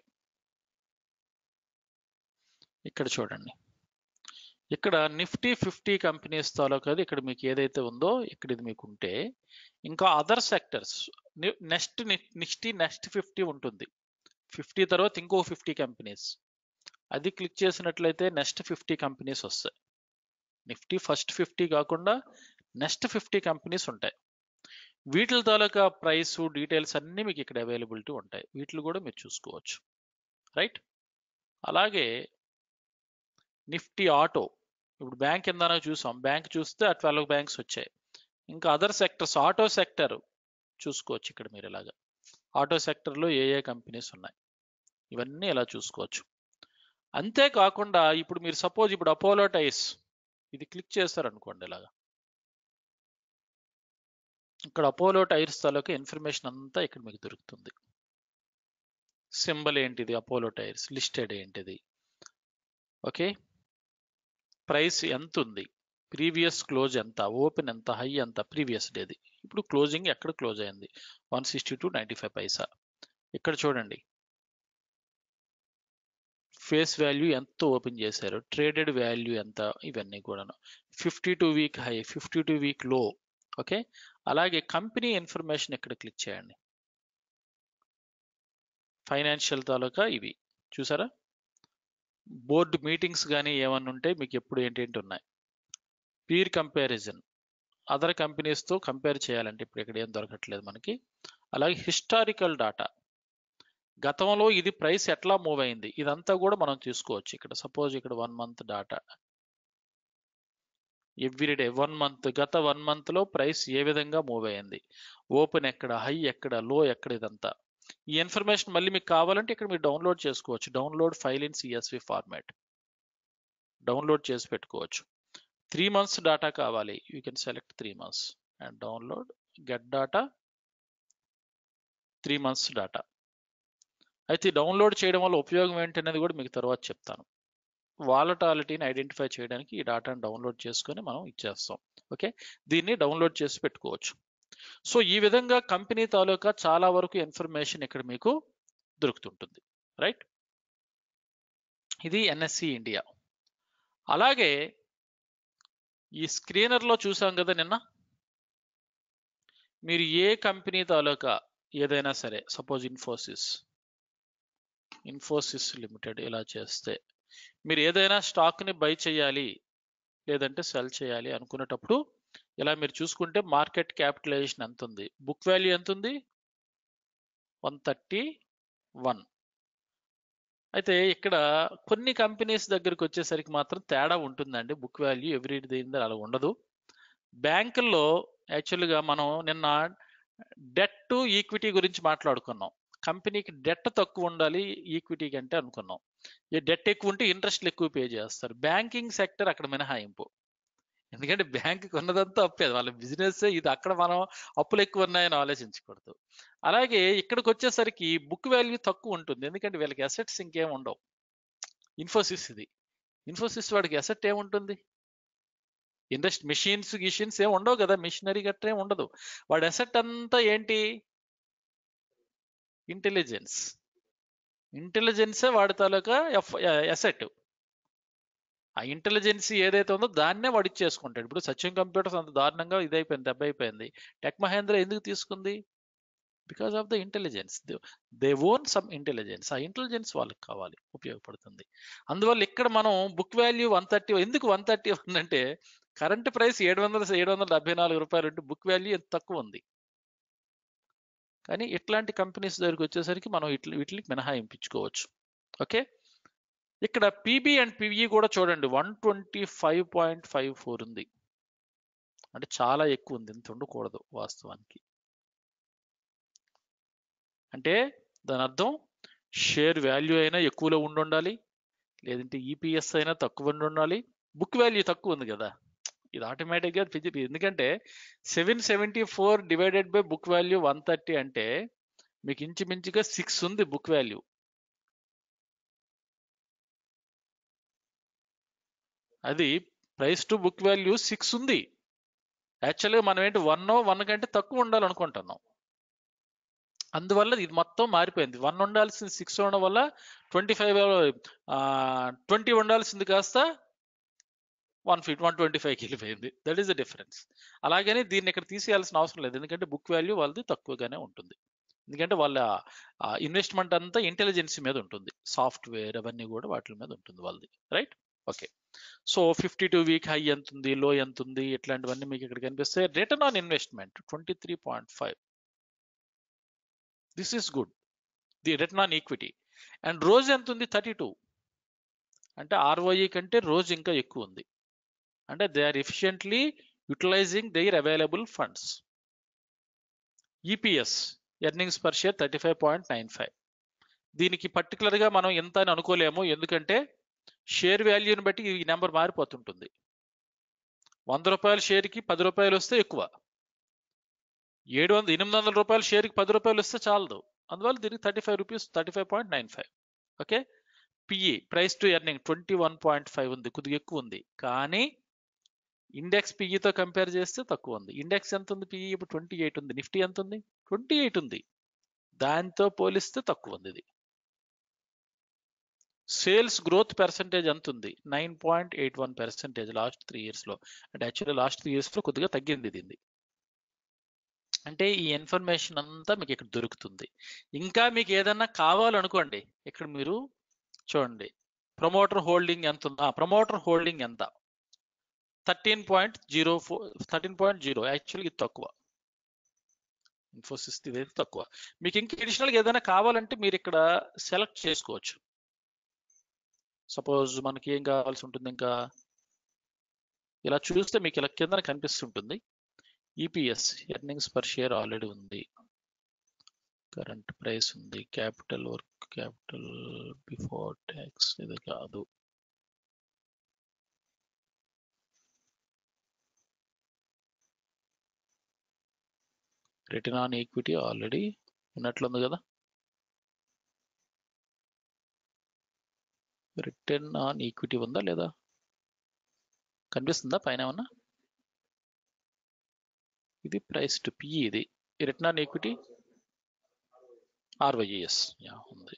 ఇక్కడ చూడండి, ఇక్కడ నిఫ్టీ ఫిఫ్టీ కంపెనీస్ తాలూకా ఇక్కడ మీకు ఏదైతే ఉందో ఇక్కడ ఇది మీకు ఉంటే, ఇంకా other sectors next Nifty next fifty ఉంటుంది. ఫిఫ్టీ తర్వాత ఇంకో ఫిఫ్టీ కంపెనీస్, అది క్లిక్ చేసినట్లయితే నెక్స్ట్ ఫిఫ్టీ కంపెనీస్ వస్తాయి. నిఫ్టీ ఫస్ట్ ఫిఫ్టీ కాకుండా నెక్స్ట్ ఫిఫ్టీ కంపెనీస్ ఉంటాయి. వీటి తాలూకా ప్రైస్ డీటెయిల్స్ అన్నీ మీకు ఇక్కడ అవైలబిలిటీ ఉంటాయి. వీటిని కూడా మీరు చూసుకోవచ్చు, రైట్. అలాగే నిఫ్టీ ఆటో, ఇప్పుడు బ్యాంక్ కింద చూసాం, బ్యాంక్ చూస్తే ఆ ట్వెల్వ్ బ్యాంక్స్ వచ్చాయి. ఇంకా అదర్ సెక్టర్స్ ఆటో సెక్టర్ చూసుకోవచ్చు ఇక్కడ మీరు ఇలాగా. ఆటో సెక్టర్లో ఏ ఏ కంపెనీస్ ఉన్నాయి ఇవన్నీ ఇలా చూసుకోవచ్చు. అంతేకాకుండా ఇప్పుడు మీరు సపోజ్ ఇప్పుడు అపోలో టైర్స్ ఇది క్లిక్ చేస్తారనుకోండి ఇలాగా, ఇక్కడ అపోలో టైర్స్ తాలూకా ఇన్ఫర్మేషన్ అంతా ఇక్కడ మీకు దొరుకుతుంది. సింబల్ ఏంటిది, అపోలో టైర్స్, లిస్టెడ్ ఏంటిది, ఓకే, ప్రైస్ ఎంత ఉంది, ప్రీవియస్ క్లోజ్ ఎంత, ఓపెన్ ఎంత, హై ఎంత ప్రీవియస్ డేది, ఇప్పుడు క్లోజింగ్ ఎక్కడ క్లోజ్ అయింది one sixty two ninety five paisa. ఇక్కడ చూడండి ఫేస్ వాల్యూ ఎంత ఓపెన్ చేశారు, ట్రేడెడ్ వాల్యూ ఎంత, ఇవన్నీ కూడా fifty two week high, fifty two week low. Okay, అలాగే కంపెనీ ఇన్ఫర్మేషన్ ఇక్కడ క్లిక్ చేయండి. ఫైనాన్షియల్ తాలూకా ఇవి చూసారా, బోర్డు మీటింగ్స్ కానీ ఏమన్నా ఉంటే మీకు ఎప్పుడు ఏంటేంటి ఉన్నాయి. పీర్ కంపారిజన్, అదర్ కంపెనీస్తో కంపేర్ చేయాలంటే ఇప్పుడు ఇక్కడ ఏం దొరకట్లేదు మనకి. అలాగే హిస్టారికల్ డాటా, గతంలో ఇది ప్రైస్ ఎట్లా మూవ్ అయింది ఇదంతా కూడా మనం తీసుకోవచ్చు. ఇక్కడ సపోజ్ ఇక్కడ one month data, everyday one month, గత వన్ మంత్ లో ప్రైస్ ఏ విధంగా మూవ్ అయింది, ఓపెన్ ఎక్కడ, హై ఎక్కడ, లో ఎక్కడ, ఇదంతా ఈ ఇన్ఫర్మేషన్ మళ్ళీ మీకు కావాలంటే ఇక్కడ మీరు డౌన్లోడ్ చేసుకోవచ్చు. Download file in CSV format download చేసి పెట్టుకోవచ్చు. త్రీ మంత్స్ డాటా కావాలి, you can select three months and download get data three months data. అయితే డౌన్లోడ్ చేయడం వల్ల ఉపయోగం ఏంటనేది కూడా మీకు తర్వాత చెప్తాను. వాలటాలిటీని ఐడెంటిఫై చేయడానికి ఈ డాటాను డౌన్లోడ్ చేసుకొని మనం ఇచ్చేస్తాం. ఓకే, దీన్ని డౌన్లోడ్ చేసి పెట్టుకోవచ్చు. సో ఈ విధంగా కంపెనీ తాలూకా చాలా వరకు ఇన్ఫర్మేషన్ ఇక్కడ మీకు దొరుకుతుంటుంది, రైట్. ఇది ఎన్ఎస్సి ఇండియా. అలాగే ఈ స్క్రీనర్లో చూసాం కదా నిన్న, మీరు ఏ కంపెనీ తాలూకా ఏదైనా సరే, సపోజ్ ఇన్ఫోసిస్ ఇన్ఫోసిస్ లిమిటెడ్ ఇలా చేస్తే, మీరు ఏదైనా స్టాక్ని బై చేయాలి లేదంటే సెల్ చేయాలి అనుకునేటప్పుడు ఇలా మీరు చూసుకుంటే మార్కెట్ క్యాపిటలైజేషన్ ఎంత ఉంది, బుక్ వాల్యూ ఎంత ఉంది, వన్ థర్టీ వన్. అయితే ఇక్కడ కొన్ని కంపెనీస్ దగ్గరికి వచ్చేసరికి మాత్రం తేడా ఉంటుందండి. బుక్ వాల్యూ ఎవ్రీ దీని అలా ఉండదు. బ్యాంకుల్లో యాక్చువల్గా మనం నిన్న డెట్ టు ఈక్విటీ గురించి మాట్లాడుకున్నాం. కంపెనీకి డెట్ తక్కువ ఉండాలి ఈక్విటీ కంటే అనుకున్నాం. ఈ డెట్ ఎక్కువ ఉంటే ఇంట్రెస్ట్లు ఎక్కువ పే చేస్తారు. బ్యాంకింగ్ సెక్టర్ అక్కడ మినహాయింపు, ఎందుకంటే బ్యాంకుకి ఉన్నదంతా అప్పేది, వాళ్ళ బిజినెస్ ఇది. అక్కడ మనం అప్పులు ఎక్కువ ఉన్నాయని ఆలోచించకూడదు. అలాగే ఇక్కడికి వచ్చేసరికి బుక్ వాల్యూ తక్కువ ఉంటుంది, ఎందుకంటే వీళ్ళకి అసెట్స్ ఇంకేం ఉండవు. ఇన్ఫోసిస్ ఇది, ఇన్ఫోసిస్ వాడికి అసెట్ ఏముంటుంది? ఇండస్ట్రీ మెషిన్స్ గిషిన్స్ ఏం ఉండవు కదా, మిషనరీ గట్రా ఏం ఉండదు. వాడి అసెట్ అంతా ఏంటి? ఇంటెలిజెన్స్. ఇంటెలిజెన్సే వాడి తాలూకా ఎఫ్ అసెట్. ఆ ఇంటెలిజెన్స్ ఏదైతే ఉందో దాన్నే వాడు ఇచ్చేసుకుంటాడు. ఇప్పుడు సత్యం కంప్యూటర్స్ అంత దారుణంగా ఇదైపోయింది, దెబ్బ అయిపోయింది. టెక్ మహేంద్ర ఎందుకు తీసుకుంది? Because of the intelligence. They own some intelligence. ఆ ఇంటెలిజెన్స్ వాళ్ళకి కావాలి, ఉపయోగపడుతుంది. అందువల్ల ఇక్కడ మనం బుక్ వాల్యూ వన్ థర్టీ ఎందుకు వన్ థర్టీ వన్ అంటే కరెంట్ ప్రైస్ ఏడు వందల ఏడు వందల డెబ్బై నాలుగు రూపాయలు ఉంటే బుక్ వాల్యూ ఎంత తక్కువ ఉంది. కానీ ఇట్లాంటి కంపెనీస్ దగ్గరికి వచ్చేసరికి మనం ఇట్లా వీటిని మినహాయింపించుకోవచ్చు. ఓకే, ఇక్కడ పీబీ అండ్ పిఈ కూడా చూడండి, one twenty five point five four ఉంది, అంటే చాలా ఎక్కువ ఉంది. ఇంత ఉండకూడదు వాస్తవానికి. అంటే దాని అర్థం షేర్ వాల్యూ అయినా ఎక్కువలో ఉండి ఉండాలి, లేదంటే ఈపీఎస్ అయినా తక్కువ ఉండి ఉండాలి. బుక్ వాల్యూ తక్కువ ఉంది కదా, ఇది ఆటోమేటిక్గా ఫిజిక్. ఎందుకంటే seven seventy four divided by book value one thirty అంటే మీకు ఇంచుమించుగా సిక్స్ ఉంది బుక్ వాల్యూ. అది price to book value six ఉంది. యాక్చువల్గా మనం ఏంటి వన్ వన్ కంటే తక్కువ ఉండాలనుకుంటున్నాం. అందువల్ల ఇది మొత్తం మారిపోయింది. వన్ ఉండాల్సింది సిక్స్ ఉండడం వల్ల ట్వంటీ ఫైవ్ ట్వంటీ ఉండాల్సింది కాస్త వన్ ఫిఫ్టీ వన్ ట్వంటీ ఫైవ్కి వెళ్ళిపోయింది. That is the difference. అలాగని దీన్ని ఇక్కడ తీసేయాల్సిన అవసరం లేదు, ఎందుకంటే బుక్ వాల్యూ వాళ్ళది తక్కువగానే ఉంటుంది. ఎందుకంటే వాళ్ళ ఇన్వెస్ట్మెంట్ అంతా ఇంటెలిజెన్స్ మీద ఉంటుంది, సాఫ్ట్వేర్ అవన్నీ కూడా వాటి మీద ఉంటుంది వాళ్ళది. Right, okay. So fifty two week high ఎంత ఉంది, లో ఎంత ఉంది, ఇట్లాంటివన్నీ మీకు ఇక్కడ కనిపిస్తాయి. Return on investment twenty three point five, this is good, the return on equity. And రోజు ఎంత ఉంది? థర్టీ టూ, అంటే ఆర్ఓఈ కంటే రోజు ఇంకా ఎక్కువ ఉంది. అంటే they are efficiently utilizing their available funds. EPS earnings per share thirty five point nine five. దీనికి పర్టికులర్గా మనం ఎంత అని అనుకోలేము, ఎందుకంటే షేర్ వాల్యూని బట్టి ఈ నెంబర్ మారిపోతుంటుంది. వంద రూపాయల షేర్కి పది రూపాయలు వస్తే ఎక్కువ, ఏడు వందల ఎనిమిది వందల రూపాయల షేర్కి పది రూపాయలు వస్తే చాలదు. అందువల్ల దీనికి thirty five rupees thirty five point nine five. Okay, PE price to earning twenty one point five ఉంది, కొద్దిగా ఎక్కువ ఉంది. కానీ ఇండెక్స్ పిఈతో కంపేర్ చేస్తే తక్కువ ఉంది. ఇండెక్స్ ఎంత ఉంది? పిఈ ఇప్పుడు ట్వంటీ ఎయిట్ ఉంది. నిఫ్టీ ఎంత ఉంది? ట్వంటీ ఎయిట్ ఉంది. దాంతో పోలిస్తే తక్కువ ఉంది ఇది. సేల్స్ గ్రోత్ పర్సెంటేజ్ ఎంత ఉంది? Nine point eight one percentage last three years లో. అంటే యాక్చువల్లీ లాస్ట్ త్రీ ఇయర్స్ లో కొద్దిగా తగ్గింది దీన్ని. అంటే ఈ ఇన్ఫర్మేషన్ అంతా మీకు ఇక్కడ దొరుకుతుంది. ఇంకా మీకు ఏదన్నా కావాలనుకోండి, ఇక్కడ మీరు చూడండి ప్రమోటర్ హోల్డింగ్ ఎంత ఉందా. ప్రమోటర్ హోల్డింగ్ ఎంత? Thirteen point zero four thirteen point zero యాక్చువల్గా ఇది తక్కువ. ఇన్ఫోసిస్ ఇదైతే తక్కువ. మీకు ఇంకా అడిషనల్గా ఏదైనా కావాలంటే మీరు ఇక్కడ సెలెక్ట్ చేసుకోవచ్చు. సపోజ్ మనకి ఏం కావాల్సి ఉంటుంది, ఇంకా ఇలా చూస్తే మీకు ఇలా కింద కనిపిస్తుంటుంది. EPS earnings per share already ఉంది, కరెంట్ ప్రైస్ ఉంది, capital work capital before tax ఇది కాదు. రిటర్న్ ఆన్ ఈక్విటీ ఆల్రెడీ ఉన్నట్లుంది కదా. రిటర్న్ ఆన్ ఈక్విటీ ఉందా లేదా? కనిపిస్తుందా పైన ఏమన్నా? ఇది ప్రైస్ టు పిఈ, ఇది రిటర్న్ ఆన్ ఈక్విటీ ఆర్వైఎస్ యా ఉంది.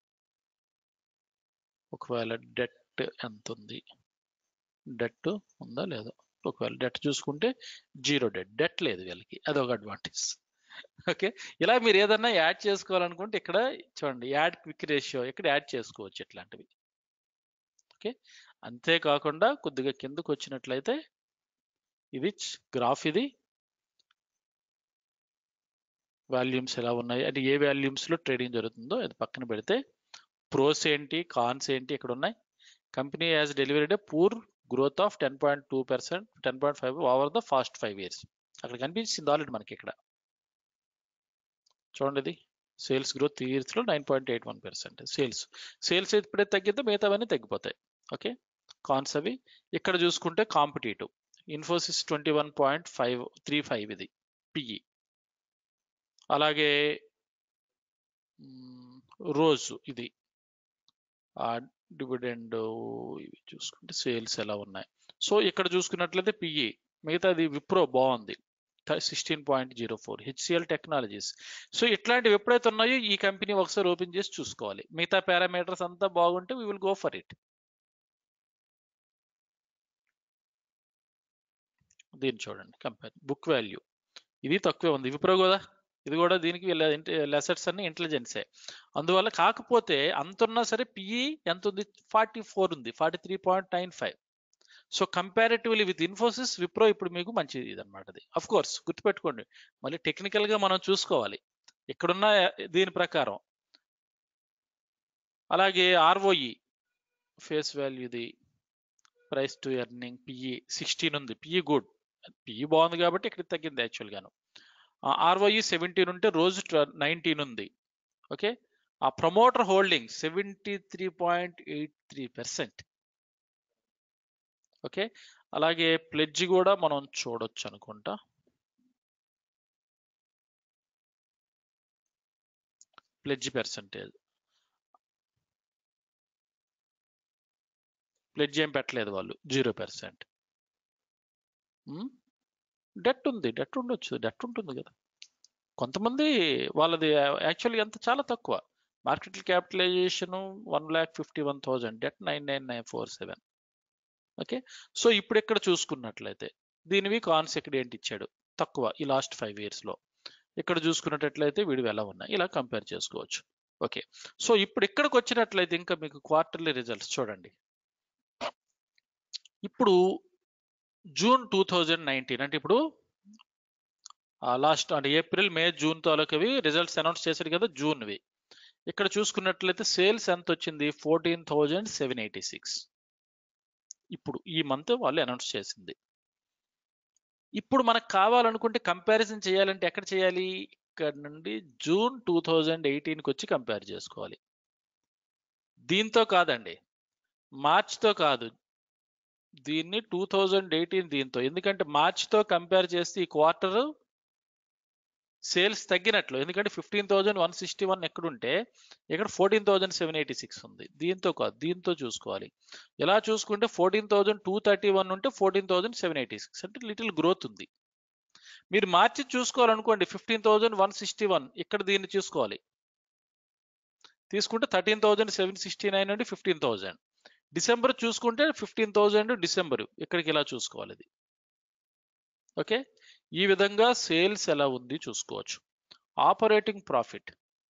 ఒకవేళ డెట్ ఎంత ఉంది? డెట్ ఉందా లేదా? ఒకవేళ డెట్ చూసుకుంటే జీరో డెట్, డెట్ లేదు వీళ్ళకి, అదొక అడ్వాంటేజ్. ఓకే, ఇలా మీరు ఏదన్నా యాడ్ చేసుకోవాలనుకుంటే ఇక్కడ చూడండి, యాడ్ క్విక్ రేషియో ఇక్కడ యాడ్ చేసుకోవచ్చు ఇట్లాంటివి. ఓకే, అంతేకాకుండా కొద్దిగా కిందకు వచ్చినట్లయితే ఇది గ్రాఫ్, ఇది వాల్యూమ్స్ ఎలా ఉన్నాయి అంటే ఏ వాల్యూమ్స్ లో ట్రేడింగ్ జరుగుతుందో అది పక్కన పెడితే ప్రోస్ ఏంటి, కాన్స్ ఏంటి ఇక్కడ ఉన్నాయి. Company has delivered a poor growth of ten point two percent ten point five over the past five years. అక్కడ కనిపించింది ఆల్రెడీ మనకి ఇక్కడ చూడండి, ఇది సేల్స్ గ్రోత్ త్రీ ఇయర్స్లో nine point eight one percent sales sales ఎప్పుడైతే తగ్గితే మిగతావన్నీ తగ్గిపోతాయి. ఓకే, కాన్స్ అవి. ఇక్కడ చూసుకుంటే competitive Infosys twenty one point five three five ఇది పిఈ. అలాగే రోజు ఇది డివిడెండ్ ఇవి చూసుకుంటే సేల్స్ ఎలా ఉన్నాయి. సో ఇక్కడ చూసుకున్నట్లయితే పిఈ మిగతాది విప్రో బాగుంది sixteen point zero four HCL Technologies. So ఇట్లాంటివి ఎప్పుడైతే ఉన్నాయో ఈ కంపెనీ ఒకసారి ఓపెన్ చేసి చూసుకోవాలి. మిగతా పారామీటర్స్ అంతా బాగుంటే we will go for it. దీన్ని చూడండి, కంపేర్ బుక్ వాల్యూ ఇది తక్కువే ఉంది, విప్రో కదా ఇది కూడా, దీనికి లెసెట్స్ అన్ని ఇంటెలిజెన్సే. అందువల్ల కాకపోతే అంత ఉన్నా సరే పిఈ ఎంత ఉంది, ఫార్టీ ఫోర్ ఉంది, forty three point nine five. So comparatively with Infosys Wipro ఇప్పుడు మీకు మంచిది ఇది అనమాట. అది అఫ్ కోర్స్ గుర్తుపెట్టుకోండి, మళ్ళీ టెక్నికల్ గా మనం చూసుకోవాలి ఇక్కడున్న దీని ప్రకారం. అలాగే ఆర్ఓఈ ఫేస్ వాల్యూది price to earning PE sixteen ఉంది, పిఈ గుడ్, పిఈ బాగుంది కాబట్టి ఇక్కడ తగ్గింది యాక్చువల్ గాను. ఆర్ఓఈ సెవెంటీన్ ఉంటే రోజు నైన్టీన్ ఉంది. ఓకే, ఆ promoter holding seventy three point eight three percent. Okay, అలాగే ప్లెడ్జ్ కూడా మనం చూడొచ్చు అనుకుంటా. ప్లెడ్జ్ పర్సెంటేజ్ ప్లెడ్జ్ ఏం పెట్టలేదు వాళ్ళు, జీరో పర్సెంట్. డెట్ ఉంది, డెట్ ఉండొచ్చు, డెట్ ఉంటుంది కదా కొంతమంది వాళ్ళది యాక్చువల్గా ఎంత చాలా తక్కువ. Market capitalization one lakh fifty one thousand, debt nine nine nine four seven. Okay, so ఇప్పుడు ఇక్కడ చూసుకున్నట్లయితే దీనివి కాన్స్ ఇక్కడ ఏంటి ఇచ్చాడు తక్కువ ఈ లాస్ట్ ఫైవ్ ఇయర్స్ లో. ఇక్కడ చూసుకున్నట్లయితే వీడివి ఎలా ఉన్నాయి ఇలా కంపేర్ చేసుకోవచ్చు. ఓకే, సో ఇప్పుడు ఇక్కడికి వచ్చినట్లయితే ఇంకా మీకు క్వార్టర్లీ రిజల్ట్స్ చూడండి. ఇప్పుడు జూన్ టూ థౌజండ్ నైన్టీన్ అంటే ఇప్పుడు లాస్ట్ అంటే ఏప్రిల్ మే జూన్ తాలూకవి రిజల్ట్స్ అనౌన్స్ చేశారు కదా జూన్వి. ఇక్కడ చూసుకున్నట్లయితే సేల్స్ ఎంత వచ్చింది, fourteen thousand seven eighty six ఇప్పుడు ఈ మంత్ వాళ్ళు అనౌన్స్ చేసింది. ఇప్పుడు మనకు కావాలనుకుంటే కంపారిజన్ చేయాలంటే ఎక్కడ చేయాలి, ఇక్కడ నుండి జూన్ టూ థౌజండ్ ఎయిటీన్కి వచ్చి కంపేర్ చేసుకోవాలి. దీంతో కాదండి, మార్చ్తో కాదు, దీన్ని టూ థౌజండ్ ఎయిటీన్ దీంతో. ఎందుకంటే మార్చ్తో కంపేర్ చేస్తే ఈ క్వార్టర్ సేల్స్ తగ్గినట్లు, ఎందుకంటే fifteen thousand one sixty one ఎక్కడుంటే ఇక్కడ fourteen thousand seven eighty six ఉంది. దీంతో కాదు, దీంతో చూసుకోవాలి. ఎలా చూసుకుంటే fourteen thousand two thirty one ఉంటే fourteen thousand seven eighty six అంటే లిటిల్ గ్రోత్ ఉంది. మీరు మార్చి చూసుకోవాలనుకోండి fifteen thousand one sixty one ఇక్కడ దీన్ని చూసుకోవాలి, తీసుకుంటే thirteen thousand seven sixty nine నుండి ఫిఫ్టీన్ థౌజండ్. డిసెంబర్ చూసుకుంటే ఫిఫ్టీన్ థౌజండ్ డిసెంబర్ ఇక్కడికి ఇలా చూసుకోవాలి ఇది. ఓకే, ఈ విధంగా సేల్స్ ఎలా ఉంది చూసుకోవచ్చు. Operating profit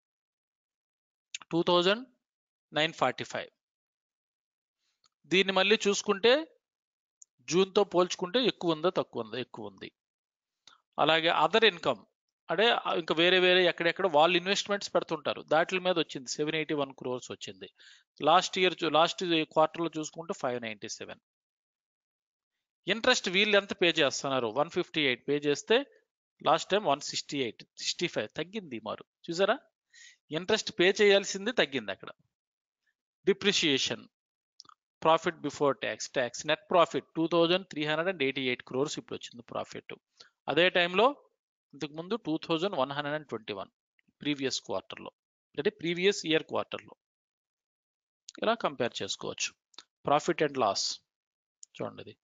two thousand nine forty five దీన్ని మళ్ళీ చూసుకుంటే జూన్తో పోల్చుకుంటే ఎక్కువ ఉందా తక్కువ ఉందా, ఎక్కువ ఉంది. అలాగే అదర్ ఇన్కమ్ అంటే ఇంకా వేరే వేరే ఎక్కడెక్కడ వాళ్ళు ఇన్వెస్ట్మెంట్స్ పెడుతుంటారు, దాటి మీద వచ్చింది సెవెన్ ఎయిటీ వన్ క్రోర్స్ వచ్చింది. లాస్ట్ ఇయర్ లాస్ట్ క్వార్టర్లో చూసుకుంటే ఫైవ్ నైంటీ సెవెన్. ఇంట్రెస్ట్ వీళ్ళు ఎంత పే చేస్తున్నారు, వన్ ఫిఫ్టీ ఎయిట్ పే చేస్తే last time one sixty eight sixty five తగ్గింది మారు, చూసారా ఇంట్రెస్ట్ పే చేయాల్సింది తగ్గింది అక్కడ. Depreciation profit before tax tax net profit two thousand three hundred and eighty eight crores ఇప్పుడు వచ్చింది ప్రాఫిట్. అదే టైంలో ఇంతకుముందు two thousand one hundred and twenty one previous క్వార్టర్లో అంటే ప్రీవియస్ ఇయర్ క్వార్టర్లో. ఇలా కంపేర్ చేసుకోవచ్చు. ప్రాఫిట్ అండ్ లాస్ చూడండి, ఇది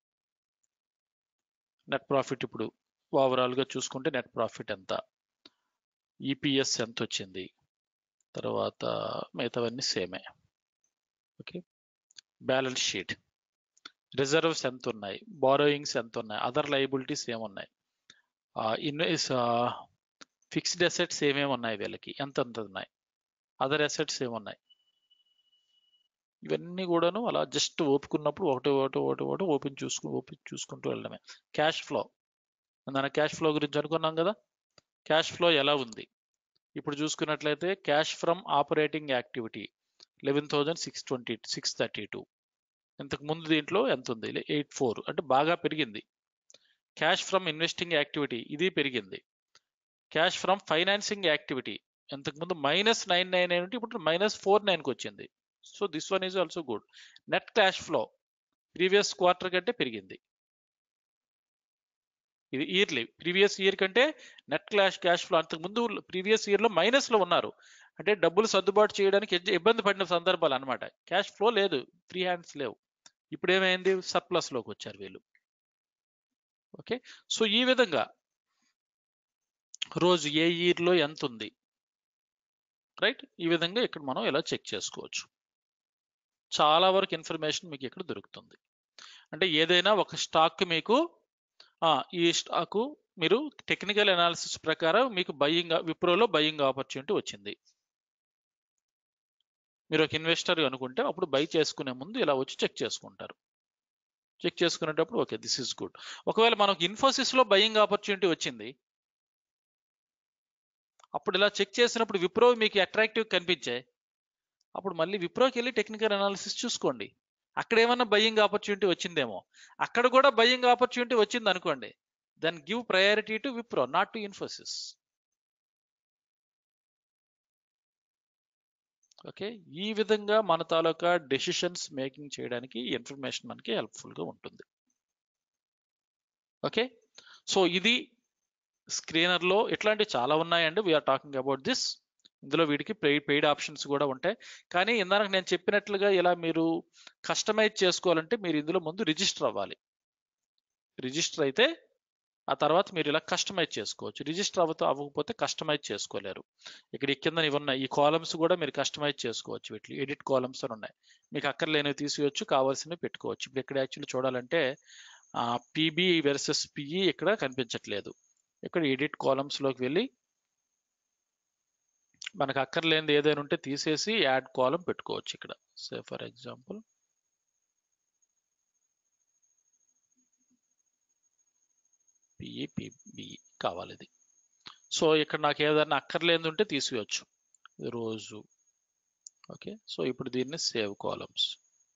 నెట్ ప్రాఫిట్ ఇప్పుడు ఓవరాల్గా చూసుకుంటే నెట్ ప్రాఫిట్ ఎంత, ఈపీఎస్ ఎంత వచ్చింది, తర్వాత మిగతావన్నీ సేమే. ఓకే, బ్యాలెన్స్ షీట్ రిజర్వ్స్ ఎంత ఉన్నాయి, బారోయింగ్స్ ఎంత ఉన్నాయి, అదర్ లయబిలిటీస్ ఏమున్నాయి, ఇన్వెస్ ఫిక్స్డ్ అసెట్స్ ఏమేమి ఉన్నాయి వీళ్ళకి ఎంత ఎంత ఉన్నాయి, అదర్ అసెట్స్ ఏమున్నాయి, ఇవన్నీ కూడాను అలా జస్ట్ ఓపుకున్నప్పుడు ఒకటి ఒకటి ఒకటి ఒకటి ఓపెన్ చూసుకు ఓపెన్ చూసుకుంటూ వెళ్ళడమే. క్యాష్ ఫ్లో మన క్యాష్ ఫ్లో గురించి అనుకున్నాం కదా, క్యాష్ ఫ్లో ఎలా ఉంది ఇప్పుడు చూసుకున్నట్లయితే cash from operating activity eleven thousand six twenty six thirty two ఇంతకు ముందు దీంట్లో ఎంత ఉంది, ఎయిట్ ఫోర్ అంటే బాగా పెరిగింది. క్యాష్ ఫ్రమ్ ఇన్వెస్టింగ్ యాక్టివిటీ ఇది పెరిగింది. క్యాష్ ఫ్రమ్ ఫైనాన్సింగ్ యాక్టివిటీ ఇంతకుముందు మైనస్ నైన్ నైన్ నైన్ ఉంటే ఇప్పుడు మైనస్ ఫోర్ నైన్కి వచ్చింది. So this one is also good. Net cash flow previous quarter కంటే పెరిగింది. ఇది ఇయర్లీ, ప్రీవియస్ ఇయర్ కంటే నెట్ క్యాష్ క్యాష్ ఫ్లో అంతకుముందు ప్రీవియస్ ఇయర్లో మైనస్లో ఉన్నారు, అంటే డబ్బులు సర్దుబాటు చేయడానికి ఇబ్బంది పడిన సందర్భాలు అనమాట. క్యాష్ ఫ్లో లేదు, ఫ్రీ హ్యాండ్స్ లేవు. ఇప్పుడు ఏమైంది, సర్ప్లస్లోకి వచ్చారు వీళ్ళు. ఓకే, సో ఈ విధంగా రోజు ఏ ఇయర్లో ఎంత ఉంది, రైట్, ఈ విధంగా ఇక్కడ మనం ఇలా చెక్ చేసుకోవచ్చు. చాలా వరకు ఇన్ఫర్మేషన్ మీకు ఇక్కడ దొరుకుతుంది. అంటే ఏదైనా ఒక స్టాక్ మీకు ఈ స్టాకు మీరు టెక్నికల్ అనాలిసిస్ ప్రకారం మీకు బయింగ్ విప్రోలో బయింగ్ ఆపర్చునిటీ వచ్చింది, మీరు ఒక ఇన్వెస్టర్ అనుకుంటే అప్పుడు బై చేసుకునే ముందు ఇలా వచ్చి చెక్ చేసుకుంటారు. చెక్ చేసుకునేటప్పుడు ఓకే దిస్ ఇస్ గుడ్. ఒకవేళ మనకు ఇన్ఫోసిస్లో బయింగ్ ఆపర్చునిటీ వచ్చింది, అప్పుడు ఇలా చెక్ చేసినప్పుడు విప్రో మీకు అట్రాక్టివ్ కనిపించాయి, అప్పుడు మళ్ళీ విప్రోకి వెళ్ళి టెక్నికల్ అనాలిసిస్ చూసుకోండి. అక్కడ ఏమన్నా బయింగ్ ఆపర్చునిటీ వచ్చిందేమో, అక్కడ కూడా బయింగ్ ఆపర్చునిటీ వచ్చింది అనుకోండి, then give priority to Wipro, not to Infosys. Okay, ఈ విధంగా మన తాలూకా డెసిషన్స్ మేకింగ్ చేయడానికి ఇన్ఫర్మేషన్ మనకి హెల్ప్ఫుల్గా ఉంటుంది. ఓకే, సో ఇది స్క్రీనర్లో ఇట్లాంటివి చాలా ఉన్నాయండి. We're talking about this. ఇందులో వీటికి పెయిడ్ పెయిడ్ ఆప్షన్స్ కూడా ఉంటాయి. కానీ ఇందాక నేను చెప్పినట్లుగా ఇలా మీరు కస్టమైజ్ చేసుకోవాలంటే మీరు ఇందులో ముందు రిజిస్టర్ అవ్వాలి. రిజిస్టర్ అయితే ఆ తర్వాత మీరు ఇలా కస్టమైజ్ చేసుకోవచ్చు. రిజిస్టర్ అవ్వతో అవ్వకపోతే కస్టమైజ్ చేసుకోలేరు. ఇక్కడ ఈ కింద ఇవి ఉన్నాయి, ఈ కాలమ్స్ కూడా మీరు కస్టమైజ్ చేసుకోవచ్చు. వీటిలో ఎడిట్ కాలమ్స్ అని ఉన్నాయి, మీకు అక్కర్లేనివి తీసివచ్చు, కావాల్సినవి పెట్టుకోవచ్చు. ఇప్పుడు ఇక్కడ యాక్చువల్లీ చూడాలంటే పీబీ వర్సెస్ పిఈ ఇక్కడ కనిపించట్లేదు. ఇక్కడ ఎడిట్ కాలమ్స్లోకి వెళ్ళి మనకు అక్కర్లేనిది ఏదైనా ఉంటే తీసేసి యాడ్ కాలం పెట్టుకోవచ్చు. ఇక్కడ say for example PE PB కావాలి ఇది. సో ఇక్కడ నాకు ఏదైనా అక్కర్లేనిది ఉంటే తీసివేయచ్చు రోజు. ఓకే, సో ఇప్పుడు దీన్ని సేవ్ కాలమ్స్.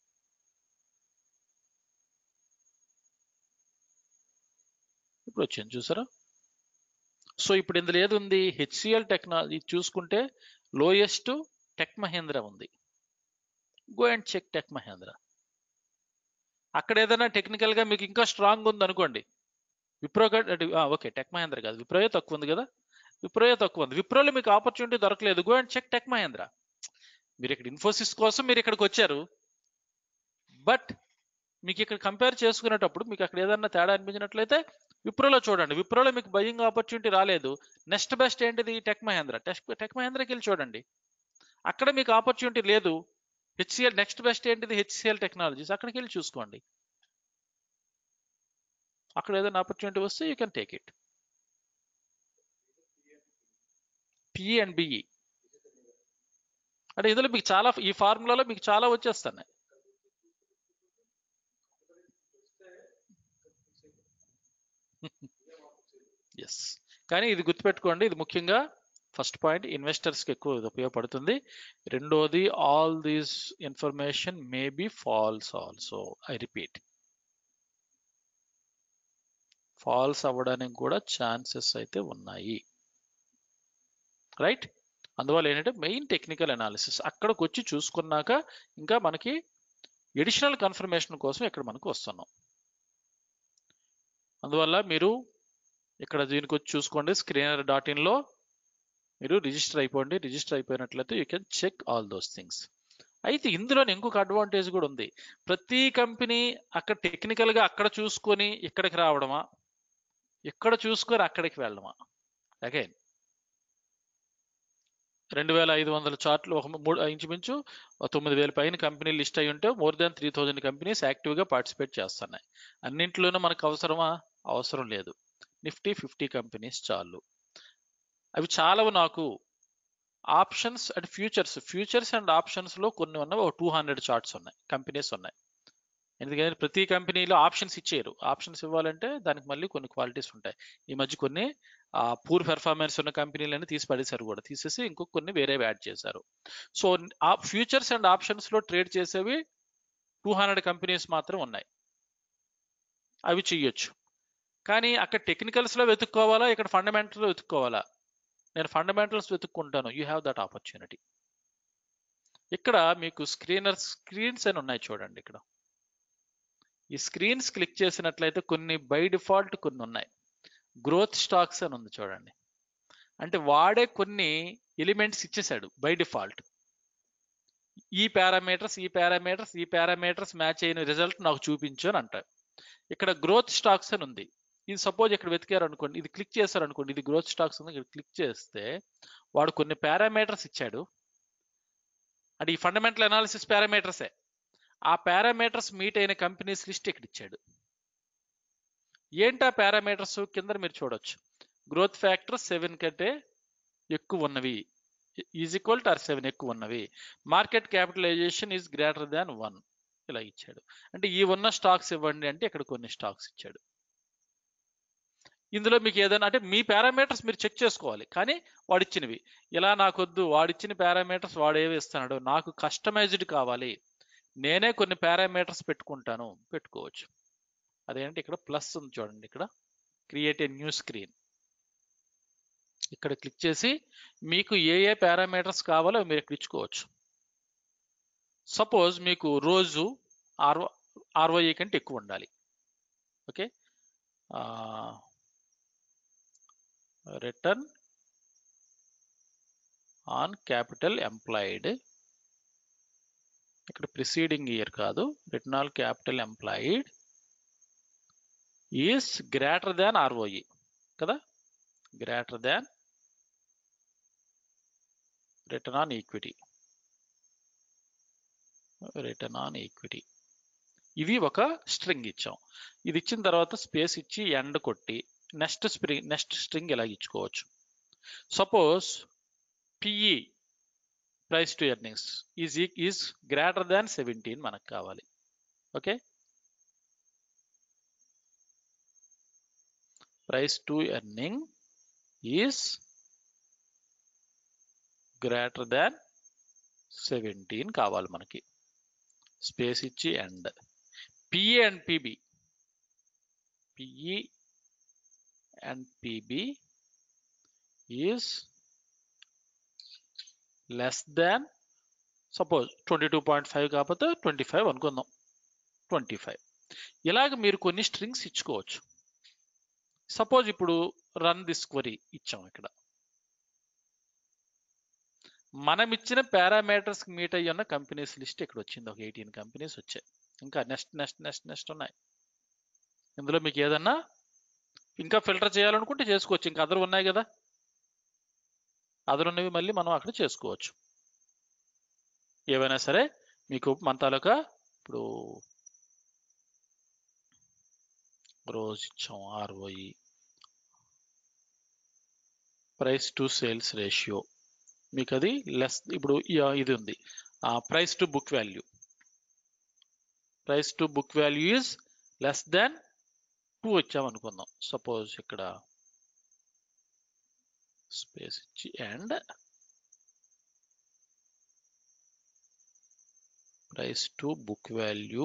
ఇప్పుడు వచ్చింది చూసారా. సో ఇప్పుడు ఇందులో ఏది ఉంది, హెచ్సిఎల్ టెక్నాలజీ చూసుకుంటే లోయెస్ట్ టెక్ మహేంద్ర ఉంది. Go and check tech Mahindra. అక్కడ ఏదైనా టెక్నికల్గా మీకు ఇంకా స్ట్రాంగ్ ఉంది అనుకోండి, విప్రో ఓకే టెక్ మహేంద్ర కాదు, విప్రోయే తక్కువ ఉంది కదా, విప్రోయే తక్కువ ఉంది, విప్రోలో మీకు ఆపర్చునిటీ దొరకలేదు, go and check tech Mahindra. మీరు ఇక్కడ ఇన్ఫోసిస్ కోసం మీరు ఇక్కడికి వచ్చారు, బట్ మీకు ఇక్కడ కంపేర్ చేసుకునేటప్పుడు మీకు అక్కడ ఏదన్నా తేడా అనిపించినట్లయితే విప్రోలో చూడండి. విప్రోలో మీకు బయింగ్ ఆపర్చునిటీ రాలేదు, నెక్స్ట్ బెస్ట్ ఏంటిది, టెక్ మహేంద్ర. టెక్ టెక్ మహేంద్రకి వెళ్ళి చూడండి, అక్కడ మీకు ఆపర్చునిటీ లేదు. హెచ్సిఎల్ నెక్స్ట్ బెస్ట్ ఏంటిది, హెచ్సిఎల్ టెక్నాలజీస్, అక్కడికి వెళ్ళి చూసుకోండి. అక్కడ ఏదైనా ఆపర్చునిటీ వస్తే you can take it. PE and BE అంటే ఇందులో మీకు చాలా, ఈ ఫార్ములాలో మీకు చాలా వచ్చేస్తున్నాయి. ఎస్, కానీ ఇది గుర్తుపెట్టుకోండి, ఇది ముఖ్యంగా ఫస్ట్ పాయింట్ ఇన్వెస్టర్స్కి ఎక్కువ ఉపయోగపడుతుంది. రెండోది all these information may be false also. I repeat, false అవ్వడానికి కూడా ఛాన్సెస్ అయితే ఉన్నాయి, రైట్. అందువల్ల ఏంటంటే మెయిన్ టెక్నికల్ అనాలిసిస్ అక్కడికి వచ్చి చూసుకున్నాక ఇంకా మనకి ఎడిషనల్ కన్ఫర్మేషన్ కోసం ఇక్కడ మనకు వస్తున్నాం. అందువల్ల మీరు ఇక్కడ దీనికి వచ్చి చూసుకోండి, స్క్రీనర్ డాట్ ఇన్లో మీరు రిజిస్టర్ అయిపోండి. రిజిస్టర్ అయిపోయినట్లయితే you can check all those things. అయితే ఇందులో ఇంకొక అడ్వాంటేజ్ కూడా ఉంది. ప్రతి కంపెనీ అక్కడ టెక్నికల్గా అక్కడ చూసుకొని ఇక్కడికి రావడమా, ఇక్కడ చూసుకొని అక్కడికి వెళ్ళడమా. అగైన్ రెండు వేల ఐదు వందల చార్ట్లు ఒక మూడు ఇంచుమించు తొమ్మిది వేల పైన కంపెనీలు లిస్ట్ అయి ఉంటే more than three thousand companies యాక్టివ్గా పార్టిసిపేట్ చేస్తున్నాయి. అన్నింటిలోనూ మనకు అవసరమా, అవసరం లేదు. నిఫ్టీ ఫిఫ్టీ కంపెనీస్ చాలు. అవి చాలవు నాకు. Options and futures, futures and ఆప్షన్స్లో కొన్ని ఉన్నాయి, ఒక టూ హండ్రెడ్ చార్ట్స్ ఉన్నాయి, కంపెనీస్ ఉన్నాయి. ఎందుకంటే ప్రతి కంపెనీలో ఆప్షన్స్ ఇచ్చారు. ఆప్షన్స్ ఇవ్వాలంటే దానికి మళ్ళీ కొన్ని క్వాలిటీస్ ఉంటాయి. ఈ మధ్య కొన్ని పూర్ పెర్ఫార్మెన్స్ ఉన్న కంపెనీలను తీసి పడేశారు కూడా, తీసేసి ఇంకొక కొన్ని వేరే యాడ్ చేశారు. సో ఆ ఫ్యూచర్స్ అండ్ ఆప్షన్స్లో ట్రేడ్ చేసేవి టూ హండ్రెడ్ కంపెనీస్ మాత్రం ఉన్నాయి, అవి చెయ్యొచ్చు. కానీ అక్కడ టెక్నికల్స్లో వెతుక్కోవాలా, ఇక్కడ ఫండమెంటల్లో వెతుక్కోవాలా, నేను ఫండమెంటల్స్ వెతుక్కుంటాను, యూ హ్యావ్ దట్ ఆపర్చునిటీ. ఇక్కడ మీకు స్క్రీనర్ స్క్రీన్స్ అని ఉన్నాయి చూడండి. ఇక్కడ ఈ స్క్రీన్స్ క్లిక్ చేసినట్లయితే కొన్ని బై డిఫాల్ట్ కొన్ని ఉన్నాయి. గ్రోత్ స్టాక్స్ అని ఉంది చూడండి. అంటే వాడే కొన్ని ఎలిమెంట్స్ ఇచ్చేసాడు బై డిఫాల్ట్. ఈ పారామీటర్స్ ఈ పారామీటర్స్ ఈ పారామీటర్స్ మ్యాచ్ అయిన రిజల్ట్ నాకు చూపించు అని అంటాడు. ఇక్కడ గ్రోత్ స్టాక్స్ అని ఉంది. ఇది సపోజ్ ఇక్కడ వెతికారు అనుకోండి, ఇది క్లిక్ చేశారు అనుకోండి, ఇది గ్రోత్ స్టాక్స్ ఉంది. ఇక్కడ క్లిక్ చేస్తే వాడు కొన్ని పారామీటర్స్ ఇచ్చాడు. అంటే ఈ ఫండమెంటల్ అనాలిసిస్ పారామీటర్సే. ఆ పారామీటర్స్ మీట్ అయిన కంపెనీస్ లిస్ట్ ఇక్కడ ఇచ్చాడు. ఏంటా పారామీటర్స్ కింద మీరు చూడొచ్చు. గ్రోత్ ఫ్యాక్టర్ సెవెన్ కంటే ఎక్కువ ఉన్నవి, is equal to or seven ఎక్కువ ఉన్నవి, market capitalization is greater than one, ఇలా ఇచ్చాడు. అంటే ఈ ఉన్న స్టాక్స్ ఇవ్వండి అంటే ఇక్కడ కొన్ని స్టాక్స్ ఇచ్చాడు. ఇందులో మీకు ఏదైనా అంటే మీ పారామీటర్స్ మీరు చెక్ చేసుకోవాలి, కానీ వాడిచ్చినవి ఇలా నాకొద్దు, వాడిచ్చిన పారామీటర్స్ వాడు ఏవి ఇస్తున్నాడు, నాకు కస్టమైజ్డ్ కావాలి, నేనే కొన్ని పారామీటర్స్ పెట్టుకుంటాను, పెట్టుకోవచ్చు. అదేంటి ఇక్కడ ప్లస్ ఉంది చూడండి, ఇక్కడ క్రియేట్ ఏ న్యూ స్క్రీన్. ఇక్కడ క్లిక్ చేసి మీకు ఏ ఏ పారామీటర్స్ కావాలో మీరు ఇక్కడ ఇచ్చుకోవచ్చు. సపోజ్ మీకు రోజు ఆర్ఓ ఆర్ఓఈ కంటే ఎక్కువ ఉండాలి. Okay, return on capital employed, ఇక్కడ ప్రిసీడింగ్ ఇయర్ కాదు, return on capital employed is greater than ROE కదా, greater than return on equity, return on equity. ఇది ఒక స్ట్రింగ్ ఇచ్చాం. ఇది ఇచ్చిన తర్వాత స్పేస్ ఇచ్చి ఎండ్ కొట్టి నెక్స్ట్ స్ప్రింగ్ నెక్స్ట్ స్ట్రింగ్ ఇలా ఇచ్చుకోవచ్చు. Suppose PE price to earnings is is greater than seventeen మనకు కావాలి. Okay, price to earning is greater than seventeen కావాలి మనకి. స్పేస్ ఇచ్చి and. PE and PB, PE and PB is less than suppose twenty two point five కాకపోతే twenty five అనుకుందాం, twenty five. ఇలాగ మీరు కొన్ని స్ట్రింగ్స్ ఇచ్చుకోవచ్చు. సపోజ్ ఇప్పుడు రన్ దిస్ క్వరీ ఇచ్చాం. ఇక్కడ మనం ఇచ్చిన పారామీటర్స్ మీట్ అయ్యి ఉన్న కంపెనీస్ లిస్ట్ ఇక్కడ వచ్చింది. ఒక ఎయిటీన్ కంపెనీస్ వచ్చాయి. ఇంకా నెక్స్ట్ నెక్స్ట్ నెక్స్ట్ నెక్స్ట్ ఉన్నాయి. ఇందులో మీకు ఏదన్నా ఇంకా ఫిల్టర్ చేయాలనుకుంటే చేసుకోవచ్చు. ఇంకా అదర్ ఉన్నాయి కదా, అదర్ ఉన్నవి మళ్ళీ మనం అక్కడ చేసుకోవచ్చు. ఏవైనా సరే మీకు మన తాలూకా ఇప్పుడు రోజు ఇచ్చాం ROE, price to sales ratio మీకు అది లెస్. ఇప్పుడు ఇది ఉంది price to book value, price to book value is less than two వచ్చాం అనుకుందాం. సపోజ్ ఇక్కడ స్పేస్ ఇచ్చి and price to book value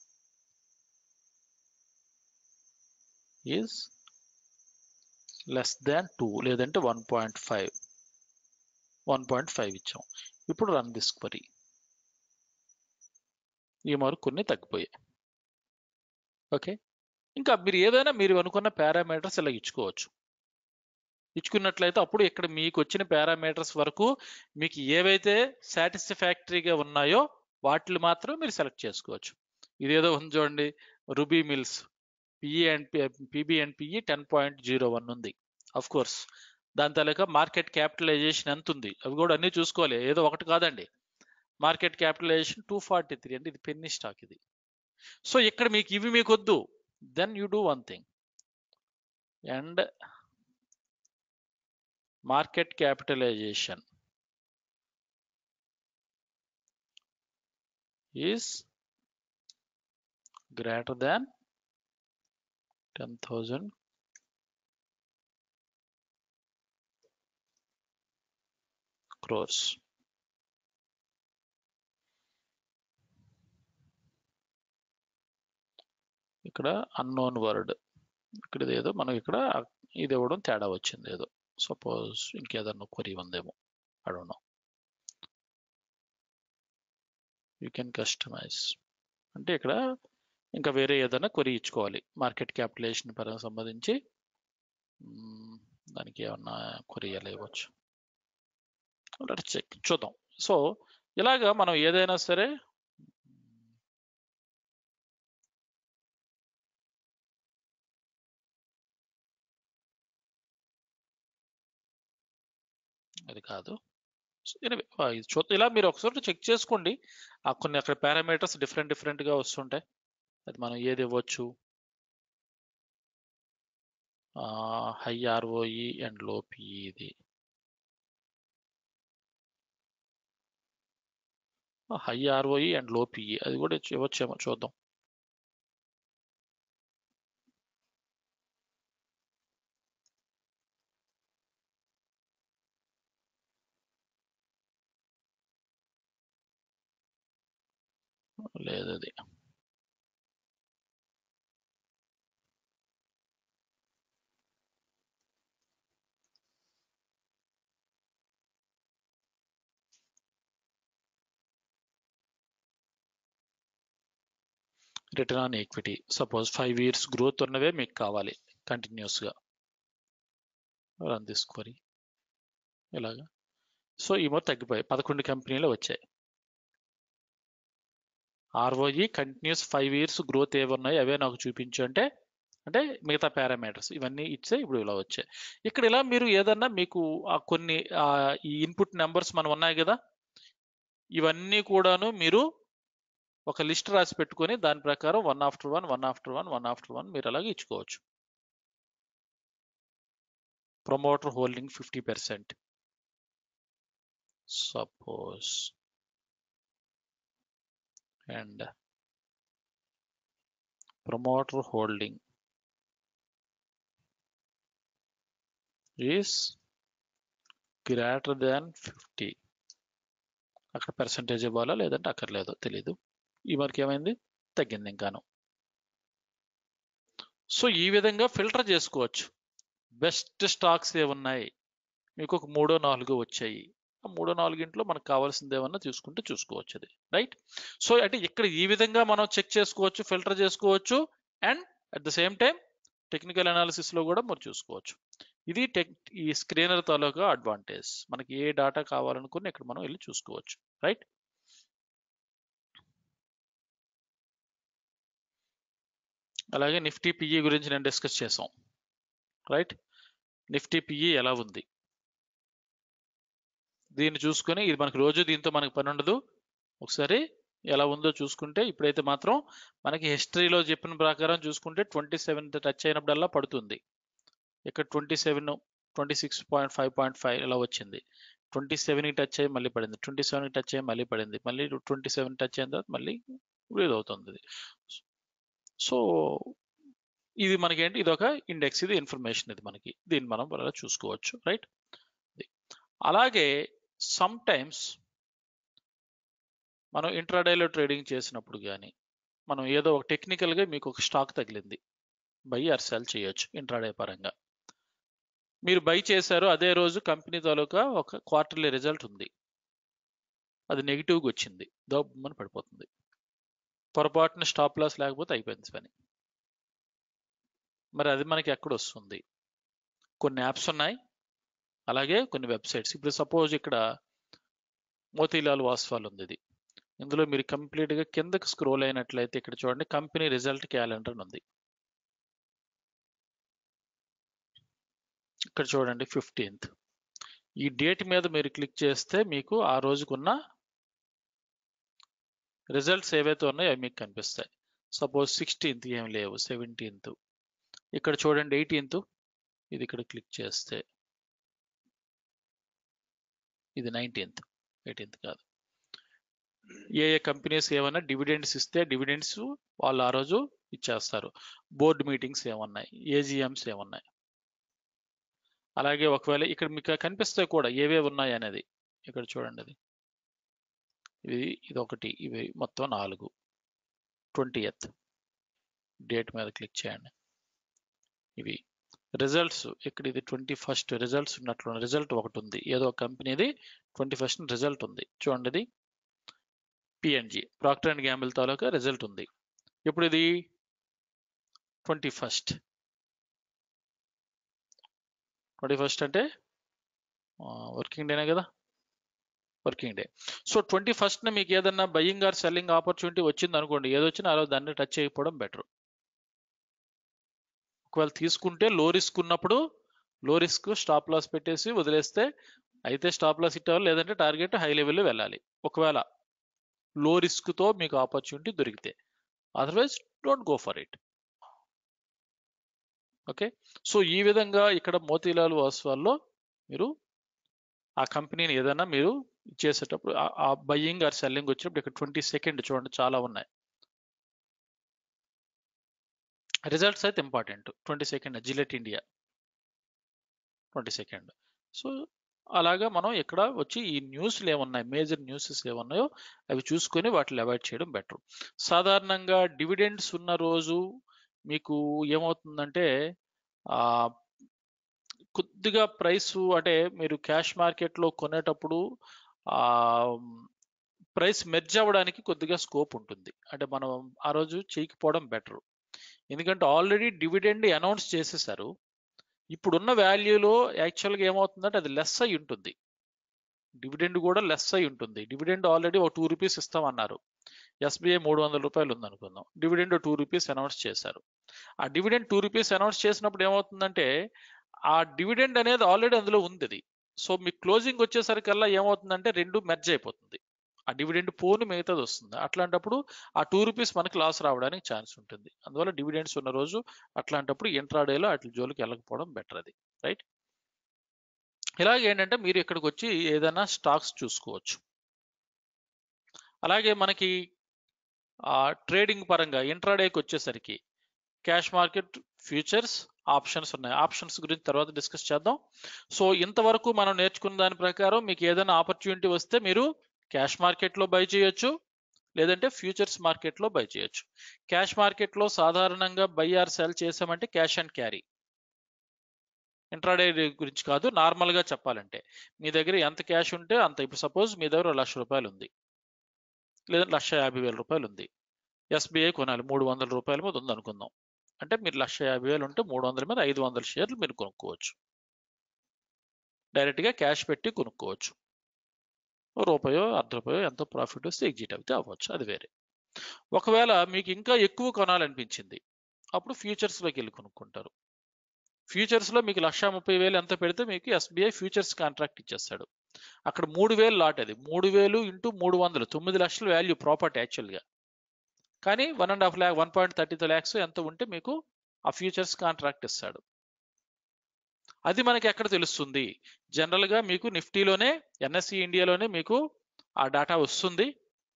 is less than two లేదంటే one point five one point five ఇచ్చాం. ఇప్పుడు రన్ దిస్ క్వరీ. ఈ మార్కు కొన్ని తగ్గిపోయాయి. ఓకే, ఇంకా మీరు ఏదైనా మీరు అనుకున్న పారామీటర్స్ ఇలా ఇచ్చుకోవచ్చు. ఇచ్చుకున్నట్లయితే అప్పుడు ఇక్కడ మీకు వచ్చిన పారామీటర్స్ వరకు మీకు ఏవైతే సాటిస్ఫాక్టరీగా ఉన్నాయో వాటిని మాత్రం మీరు సెలెక్ట్ చేసుకోవచ్చు. ఇదేదో ఉంది చూడండి, Ruby Mills PE and PB and PE ten point zero one ఉంది. అఫ్ కోర్స్ దాని తాలూకా మార్కెట్ క్యాపిటలైజేషన్ ఎంత ఉంది అవి కూడా అన్ని చూసుకోవాలి, ఏదో ఒకటి కాదండి. Market capitalization two forty three అంటే ఇది పెన్నీ స్టాక్ ఇది. సో ఇక్కడ మీకు ఇవి మీకు వద్దు, then you do one thing, and market capitalization is greater than ten thousand crores. ఇక్కడ అన్నోన్ వర్డ్, ఇక్కడ ఏదో మనం ఇక్కడ ఇది ఇవ్వడం తేడా వచ్చింది ఏదో. సపోజ్ ఇంకేదన్నా క్వరీ ఉందేమో, I don't know. You can customize అంటే ఇక్కడ ఇంకా వేరే ఏదైనా క్వరీ ఇచ్చుకోవాలి మార్కెట్ క్యాపిటలైజేషన్ పరంగా సంబంధించి. దానికి ఏమన్నా క్వరీ ఇవ్వచ్చు, చెక్ చూద్దాం. సో ఇలాగా మనం ఏదైనా సరే అది కాదు. ఎనివే ఇది చూద్దాం. ఇలా మీరు ఒకసారి చెక్ చేసుకోండి. ఆ కొన్ని అక్కడ పారామీటర్స్ డిఫరెంట్ డిఫరెంట్గా వస్తుంటాయి. అది మనం ఏది ఇవ్వచ్చు, high ROE and low PE, ఇది high ROE and low PE అది కూడా ఇవ్వచ్చేమో చూద్దాం. లేదు అది return on equity suppose five years growth ఉన్నవే మీకు కావాలి కంటిన్యూస్గా, రన్ దిస్ క్వరీ ఇలాగా. సో ఏమో తగ్గిపోయాయి, పదకొండు కంపెనీలు వచ్చాయి. ROE continuous five years growth ఏవి ఉన్నాయి అవే నాకు చూపించు అంటే అంటే మిగతా పారామీటర్స్ ఇవన్నీ ఇచ్చే ఇప్పుడు ఇలా వచ్చాయి. ఇక్కడ ఇలా మీరు ఏదన్నా మీకు కొన్ని ఈ ఇన్పుట్ నెంబర్స్ మనం ఉన్నాయి కదా, ఇవన్నీ కూడాను మీరు ఒక లిస్ట్ రాసి పెట్టుకొని దాని ప్రకారం one after one one after one one after one మీరు అలాగే ఇచ్చుకోవచ్చు. Promoter holding fifty percent suppose, and promoter holding is greater than fifty. అక్కడ పర్సంటేజ్ ఇవ్వాలా లేదంటే అక్కర్లేదో తెలీదు. ఈ వరకు ఏమైంది, తగ్గింది ఇంకాను. సో ఈ విధంగా ఫిల్టర్ చేసుకోవచ్చు. బెస్ట్ స్టాక్స్ ఏమున్నాయి, మీకు ఒక మూడో నాలుగో వచ్చాయి, ఆ మూడో నాలుగింట్లో మనకు కావాల్సింది ఏమన్నా చూసుకుంటే చూసుకోవచ్చు అది, రైట్. సో అంటే ఇక్కడ ఈ విధంగా మనం చెక్ చేసుకోవచ్చు, ఫిల్టర్ చేసుకోవచ్చు, and at the same time technical అనాలిసిస్లో కూడా మనం చూసుకోవచ్చు. ఇది టెక్ ఈ స్క్రీనర్ తాలూకా అడ్వాంటేజ్. మనకి ఏ డాటా కావాలనుకుని ఇక్కడ మనం వెళ్ళి చూసుకోవచ్చు, రైట్. అలాగే నిఫ్టీ పిఈ గురించి నేను డిస్కస్ చేసాం, రైట్. నిఫ్టీ పిఈ ఎలా ఉంది దీన్ని చూసుకొని, ఇది మనకు రోజు దీంతో మనకు పని ఉండదు, ఒకసారి ఎలా ఉందో చూసుకుంటే. ఇప్పుడైతే మాత్రం మనకి హిస్టరీలో చెప్పిన ప్రకారం చూసుకుంటే ట్వంటీ సెవెన్ టచ్ అయినప్పుడల్లా పడుతుంది. ఇక్కడ twenty seven twenty six point five point five ఇలా వచ్చింది. ట్వంటీ సెవెన్కి టచ్ అయ్యి మళ్ళీ పడింది, ట్వంటీ సెవెన్కి టచ్ అయ్యి మళ్ళీ పడింది, మళ్ళీ ట్వంటీ సెవెన్ టచ్ అయిన తర్వాత మళ్ళీ ఇది అవుతుంది. సో ఇది మనకి ఏంటి, ఇది ఒక ఇండెక్స్, ఇది ఇన్ఫర్మేషన్, ఇది మనకి దీన్ని మనం అలా చూసుకోవచ్చు, రైట్. అలాగే సమ్ టైమ్స్ మనం ఇంట్రాడేలో ట్రేడింగ్ చేసినప్పుడు కానీ మనం ఏదో ఒక టెక్నికల్గా మీకు ఒక స్టాక్ తగిలింది, బై ఆర్ సెల్ చేయొచ్చు ఇంట్రాడే పరంగా. మీరు బై చేశారు, అదే రోజు కంపెనీ తాలూకా ఒక క్వార్టర్లీ రిజల్ట్ ఉంది, అది నెగిటివ్గా వచ్చింది, దబ్బుమని పడిపోతుంది. పొరపాటున స్టాప్ లాస్ లేకపోతే అయిపోయింది పని. మరి అది మనకి ఎక్కడ వస్తుంది, కొన్ని యాప్స్ ఉన్నాయి, అలాగే కొన్ని వెబ్సైట్స్. ఇప్పుడు సపోజ్ ఇక్కడ మోతీలాల్ వాస్వాల్ ఉంది, ఇది ఇందులో మీరు కంప్లీట్గా కిందకి స్క్రోల్ అయినట్లయితే ఇక్కడ చూడండి కంపెనీ రిజల్ట్ క్యాలెండర్ ఉంది. ఇక్కడ చూడండి ఫిఫ్టీన్త్, ఈ డేట్ మీద మీరు క్లిక్ చేస్తే మీకు ఆ రోజుకున్న రిజల్ట్స్ ఏవైతే ఉన్నాయో అవి మీకు కనిపిస్తాయి. సపోజ్ సిక్స్టీన్త్ ఏం లేవు, సెవెంటీన్త్, ఇక్కడ చూడండి ఎయిటీన్త్, ఇది ఇక్కడ క్లిక్ చేస్తే ఇది నైన్టీన్త్, ఎయిటీన్త్ కాదు. ఏ ఏ కంపెనీస్ ఏమైనా డివిడెండ్స్ ఇస్తే డివిడెండ్స్ వాళ్ళు ఆ రోజు ఇచ్చేస్తారు. బోర్డు మీటింగ్స్ ఏమన్నాయి, ఏజిఎంస్ ఏమన్నాయి. అలాగే ఒకవేళ ఇక్కడ మీకు కనిపిస్తాయి కూడా ఏవేవి ఉన్నాయి అనేది, ఇక్కడ చూడండి అది ఇది ఇది ఒకటి, ఇవి మొత్తం నాలుగు. ట్వంటీ ఎయిత్ డేట్ మీద క్లిక్ చేయండి, ఇవి రిజల్ట్స్ ఇక్కడ ఇది ట్వంటీ ఫస్ట్ రిజల్ట్స్ ఉన్నట్లు రిజల్ట్ ఒకటి ఉంది, ఏదో కంపెనీది ట్వంటీ ఫస్ట్ రిజల్ట్ ఉంది చూడండి. ఇది పిఎన్జి ప్రాక్టర్ అండ్ గ్యాంబుల్ తాలూకా రిజల్ట్ ఉంది. ఇప్పుడు ఇది ట్వంటీ ఫస్ట్ ట్వంటీ ఫస్ట్ అంటే వర్కింగ్ డేనే కదా, వర్కింగ్ డే. సో ట్వంటీ ఫస్ట్న మీకు ఏదన్నా బయ్యింగ్ ఆర్ సెల్లింగ్ ఆపర్చునిటీ వచ్చింది అనుకోండి, ఏది వచ్చినా ఆ రోజు దాన్ని టచ్ చేయకపోవడం బెటర్. ఒకవేళ తీసుకుంటే లో రిస్క్ ఉన్నప్పుడు లో రిస్క్ స్టాప్ లాస్ పెట్టేసి వదిలేస్తే అయితే స్టాప్ లాస్ హిట్ అవ్వాలి, లేదంటే టార్గెట్ హై లెవెల్లో వెళ్ళాలి ఒకవేళ లో రిస్క్తో మీకు ఆపర్చునిటీ దొరికితే. Otherwise don't go for it. Okay, so ఈ విధంగా ఇక్కడ మోతీలాల్ ఓస్వాల్లో మీరు ఆ కంపెనీని ఏదైనా మీరు చేసేటప్పుడు ఆ బయ్యింగ్ ఆర్ సెల్లింగ్ వచ్చినప్పుడు ఇక్కడ ట్వంటీ సెకండ్ చూడండి చాలా ఉన్నాయి రిజల్ట్స్ అయితే important. Twenty second Gillette India twenty second. So అలాగా మనం ఇక్కడ వచ్చి ఈ న్యూస్లు ఏమున్నాయి, మేజర్ న్యూసెస్ ఏమున్నాయో అవి చూసుకొని వాటిని అవాయిడ్ చేయడం బెటర్. సాధారణంగా డివిడెండ్స్ ఉన్న రోజు మీకు ఏమవుతుందంటే ఆ కొద్దిగా ప్రైస్ అంటే మీరు క్యాష్ మార్కెట్లో కొనేటప్పుడు ఆ ప్రైస్ మెర్జ్ అవ్వడానికి కొద్దిగా స్కోప్ ఉంటుంది. అంటే మనం ఆ రోజు చేయకపోవడం బెటర్, ఎందుకంటే ఆల్రెడీ డివిడెండ్ అనౌన్స్ చేసేసారు. ఇప్పుడున్న వాల్యూలో యాక్చువల్గా ఏమవుతుందంటే అది లెస్ అయి ఉంటుంది, డివిడెండ్ కూడా లెస్ అయి ఉంటుంది. డివిడెండ్ ఆల్రెడీ ఒక టూ రూపీస్ ఇస్తామన్నారు, ఎస్బీఐ మూడు వందల రూపాయలు ఉందనుకుందాం, డివిడెండ్ టూ రూపీస్ అనౌన్స్ చేశారు. ఆ డివిడెండ్ టూ రూపీస్ అనౌన్స్ చేసినప్పుడు ఏమవుతుందంటే ఆ డివిడెండ్ అనేది ఆల్రెడీ అందులో ఉంది అది. సో మీ క్లోజింగ్ వచ్చేసరికల్లా ఏమవుతుందంటే రెండు మెర్జ్ అయిపోతుంది, ఆ డివిడెండ్ పోను మిగతాది వస్తుంది. అట్లాంటప్పుడు ఆ టూ రూపీస్ మనకి లాస్ రావడానికి ఛాన్స్ ఉంటుంది. అందువల్ల డివిడెండ్స్ ఉన్న రోజు అట్లాంటప్పుడు ఇంట్రాడేలో అట్ల జోలికి వెళ్ళకపోవడం బెటర్ అది, రైట్. ఇలాగేంటంటే మీరు ఇక్కడికి వచ్చి ఏదైనా స్టాక్స్ చూసుకోవచ్చు. అలాగే మనకి ట్రేడింగ్ పరంగా ఇంట్రాడేకి వచ్చేసరికి క్యాష్ మార్కెట్, ఫ్యూచర్స్, ఆప్షన్స్ ఉన్నాయి. ఆప్షన్స్ గురించి తర్వాత డిస్కస్ చేద్దాం. సో ఇంతవరకు మనం నేర్చుకున్న దాని ప్రకారం మీకు ఏదైనా ఆపర్చునిటీ వస్తే మీరు క్యాష్ మార్కెట్లో బై చేయొచ్చు, లేదంటే ఫ్యూచర్స్ మార్కెట్లో బై చేయొచ్చు. క్యాష్ మార్కెట్లో సాధారణంగా బై ఆర్ సెల్ చేసామంటే క్యాష్ అండ్ క్యారీ, ఇంట్రాడే గురించి కాదు, నార్మల్గా చెప్పాలంటే మీ దగ్గర ఎంత క్యాష్ ఉంటే అంత. ఇప్పుడు సపోజ్ మీ దగ్గర లక్ష రూపాయలు ఉంది, లేదంటే లక్ష యాభై వేల రూపాయలు ఉంది, ఎస్బీఐ కొనాలి మూడు వందల రూపాయల మీద ఉంది అనుకుందాం, అంటే మీరు లక్ష యాభై వేలు ఉంటే మూడు వందల మీద ఐదు వందల షేర్లు మీరు కొనుక్కోవచ్చు, డైరెక్ట్గా క్యాష్ పెట్టి కొనుక్కోవచ్చు. రూపాయో అర్ధ రూపాయో ఎంతో ప్రాఫిట్ వస్తే ఎగ్జిట్ అయితే అవ్వచ్చు, అది వేరే. ఒకవేళ మీకు ఇంకా ఎక్కువ కొనాలనిపించింది అప్పుడు ఫ్యూచర్స్లోకి వెళ్ళి కొనుక్కుంటారు. ఫ్యూచర్స్లో మీకు లక్ష ముప్పై వేలు ఎంత పెడితే మీకు ఎస్బీఐ ఫ్యూచర్స్ కాంట్రాక్ట్ ఇచ్చేస్తాడు. అక్కడ మూడు వేలు లాట్, అది మూడు వేలు ఇంటూ మూడు వందలు తొమ్మిది లక్షల వాల్యూ ప్రాపర్టీ యాక్చువల్గా. కానీ one and half lakh one point thirty two lakhs ఎంత ఉంటే మీకు ఆ ఫ్యూచర్స్ కాంట్రాక్ట్ ఇస్తాడు. అది మనకి ఎక్కడ తెలుస్తుంది, జనరల్గా మీకు నిఫ్టీలోనే ఎన్ఎస్సి ఇండియాలోనే మీకు ఆ డేటా వస్తుంది.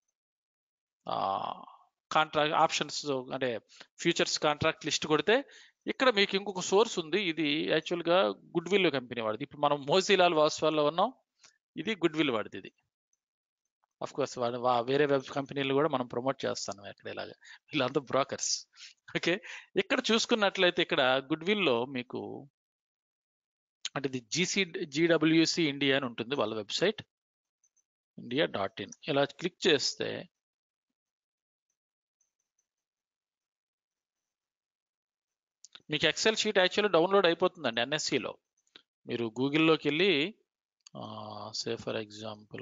కాంట్రాక్ట్ ఆప్షన్స్ అంటే ఫ్యూచర్స్ కాంట్రాక్ట్ లిస్ట్ కొడితే ఇక్కడ మీకు ఇంకొక సోర్స్ ఉంది, ఇది యాక్చువల్గా గుడ్ విల్ కంపెనీ వాడిది. ఇప్పుడు మనం మోతీలాల్ ఓస్వాల్లో ఉన్నాం, ఇది గుడ్ విల్ వాడిది. ఇది అఫ్ కోర్స్ వాడు వేరే వెబ్ కంపెనీలు కూడా మనం ప్రమోట్ చేస్తాను ఇక్కడ, ఇలాగా వీళ్ళంతా బ్రోకర్స్. ఓకే, ఇక్కడ చూసుకున్నట్లయితే ఇక్కడ గుడ్ విల్లో మీకు అంటే ఇది జీసీ జీడబ్ల్యూసి ఇండియా అని ఉంటుంది వాళ్ళ వెబ్సైట్, ఇండియా డాట్ ఇన్. ఇలా క్లిక్ చేస్తే మీకు ఎక్సెల్ షీట్ యాక్చువల్లీ డౌన్లోడ్ అయిపోతుందండి ఎన్ఎస్సిలో. మీరు గూగుల్లోకి వెళ్ళి say for example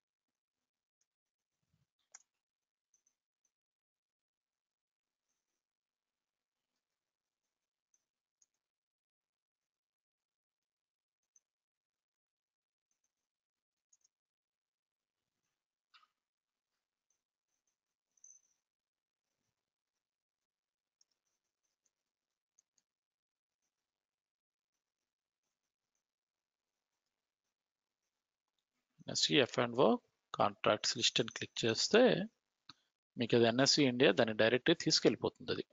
NSC F and O contracts list అని క్లిక్ చేస్తే మీకు అది ఎన్ఎస్సి ఇండియా దాన్ని డైరెక్ట్గా తీసుకెళ్ళిపోతుంది. అది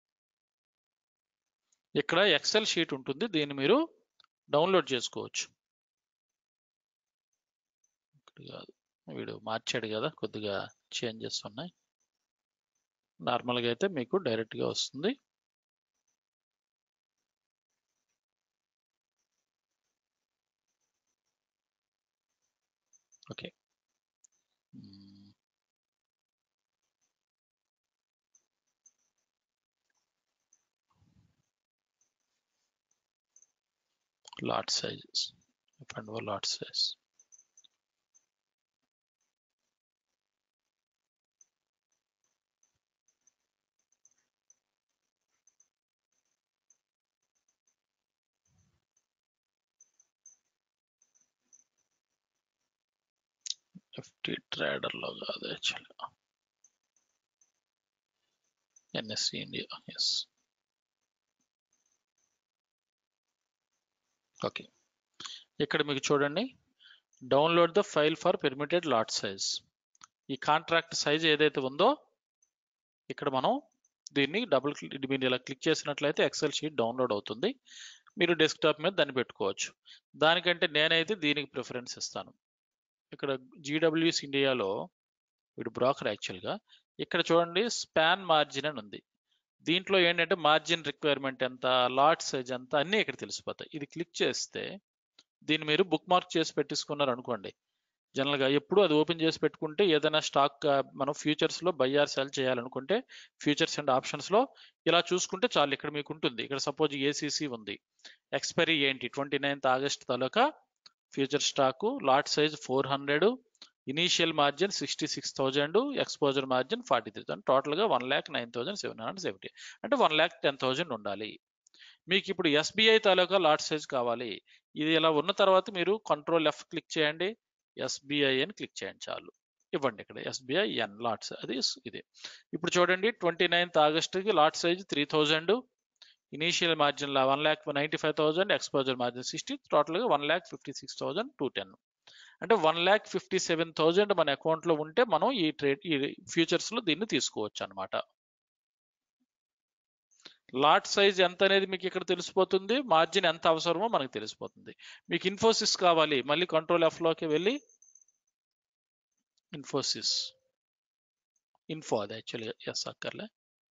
ఇక్కడ ఎక్సెల్ షీట్ ఉంటుంది, దీన్ని మీరు డౌన్లోడ్ చేసుకోవచ్చు. కాదు వీడు మార్చాడు కదా, కొద్దిగా చేంజెస్ ఉన్నాయి. నార్మల్గా అయితే మీకు డైరెక్ట్గా వస్తుంది. Okay. Lot sizes and lot size FT trader లో కాదు యాక్చువల్గా ఎన్ఎస్సి ఇండియా. ఎస్. ఓకే. ఇక్కడ మీకు చూడండి, download the file for permitted lot size. ఈ కాంట్రాక్ట్ సైజ్ ఏదైతే ఉందో ఇక్కడ మనం దీన్ని డబుల్ క్లిక్ మీరు ఇలా క్లిక్ చేసినట్లయితే ఎక్సెల్ షీట్ డౌన్లోడ్ అవుతుంది. మీరు డెస్క్టాప్ మీద దాన్ని పెట్టుకోవచ్చు. దానికంటే నేనైతే దీనికి ప్రిఫరెన్స్ ఇస్తాను. ఇక్కడ జీడబ్ల్యూఎస్ ఇండియాలో వీడు బ్రోకర్ యాక్చువల్గా. ఇక్కడ చూడండి స్పాన్ మార్జిన్ అని ఉంది. దీంట్లో ఏంటంటే మార్జిన్ రిక్వైర్మెంట్ ఎంత, లాట్ సైజ్ ఎంత అన్నీ ఇక్కడ తెలిసిపోతాయి. ఇది క్లిక్ చేస్తే దీన్ని మీరు బుక్ మార్క్ చేసి పెట్టించుకున్నారు అనుకోండి, జనరల్గా ఎప్పుడు అది ఓపెన్ చేసి పెట్టుకుంటే ఏదైనా స్టాక్ మనం ఫ్యూచర్స్లో బై ఆర్ సెల్ చేయాలనుకుంటే ఫ్యూచర్స్ అండ్ ఆప్షన్స్లో ఇలా చూసుకుంటే చాలు. ఇక్కడ మీకు ఉంటుంది. ఇక్కడ సపోజ్ ఏసీసీ ఉంది, ఎక్స్పైరీ ఏంటి ట్వంటీ నైన్త్ ఆగస్ట్ తాలూకా future stock, lot size four hundred, initial margin sixty six thousand, exposure margin forty three thousand, టోటల్గా one lakh nine thousand seven hundred seventy అంటే వన్ ల్యాక్ టెన్ థౌసండ్ ఉండాలి. మీకు ఇప్పుడు SBI తాలూకా lot size కావాలి. ఇది ఇలా ఉన్న తర్వాత మీరు కంట్రోల్ ఎఫ్ క్లిక్ చేయండి, ఎస్బీఐ అని క్లిక్ చేయండి చాలు. ఇవ్వండి ఇక్కడ ఎస్బీఐ ఎన్ లాట్స్ అది ఇది. ఇప్పుడు చూడండి ట్వంటీ నైన్త్ ఆగస్టుకి lot size three thousand, initial margin one lakh ninety five thousand, exposure margin sixty, టోటల్గా one lakh fifty six thousand two ten అంటే one lakh fifty seven thousand మన అకౌంట్లో ఉంటే మనం ఈ ట్రేడ్ ఈ ఫ్యూచర్స్లో దీన్ని తీసుకోవచ్చు అనమాట. లాట్ సైజ్ ఎంత అనేది మీకు ఇక్కడ తెలిసిపోతుంది, మార్జిన్ ఎంత అవసరమో మనకు తెలిసిపోతుంది. మీకు ఇన్ఫోసిస్ కావాలి, మళ్ళీ కంట్రోల్ ఎఫ్ లోకి వెళ్ళి ఇన్ఫోసిస్ ఇన్ఫో అది యాక్చువల్గా ఎస్ అక్కర్లే.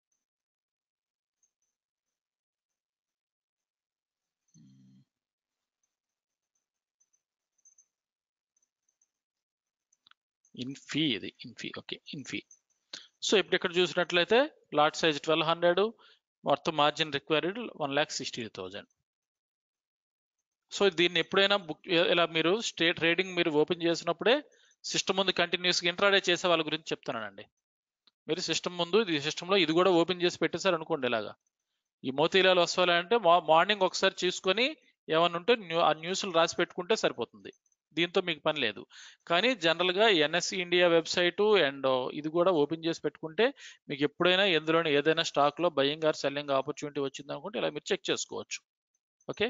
ఇన్ఫీ ఇది ఇన్ఫీ ఓకే ఇన్ఫీ. సో ఇప్పుడు ఇక్కడ చూసినట్లయితే లాట్ సైజ్ ట్వెల్వ్ హండ్రెడ్, మొత్తం margin required one lakh sixty thousand. So దీన్ని ఎప్పుడైనా బుక్ ఇలా మీరు స్టే ట్రేడింగ్ మీరు ఓపెన్ చేసినప్పుడే సిస్టమ్ ముందు కంటిన్యూస్గా ఇంట్రాడే చేసే వాళ్ళ గురించి చెప్తున్నానండి. మీరు సిస్టమ్ ముందు ఇది సిస్టంలో ఇది కూడా ఓపెన్ చేసి పెట్టేశారు అనుకోండి, ఇలాగా ఈ మోతీలాలు వస్తాయంటే మా మార్నింగ్ ఒకసారి చూసుకొని ఏమన్నా ఉంటే న్యూ ఆ న్యూస్లు రాసి పెట్టుకుంటే సరిపోతుంది. దీంతో మీకు పని లేదు. కానీ జనరల్గా ఎన్ఎస్సి ఇండియా వెబ్సైటు అండ్ ఇది కూడా ఓపెన్ చేసి పెట్టుకుంటే మీకు ఎప్పుడైనా ఎందులోనే ఏదైనా స్టాక్లో బయింగ్ ఆర్ సెల్లింగ్ ఆపర్చునిటీ వచ్చింది అనుకుంటే ఇలా మీరు చెక్ చేసుకోవచ్చు. ఓకే.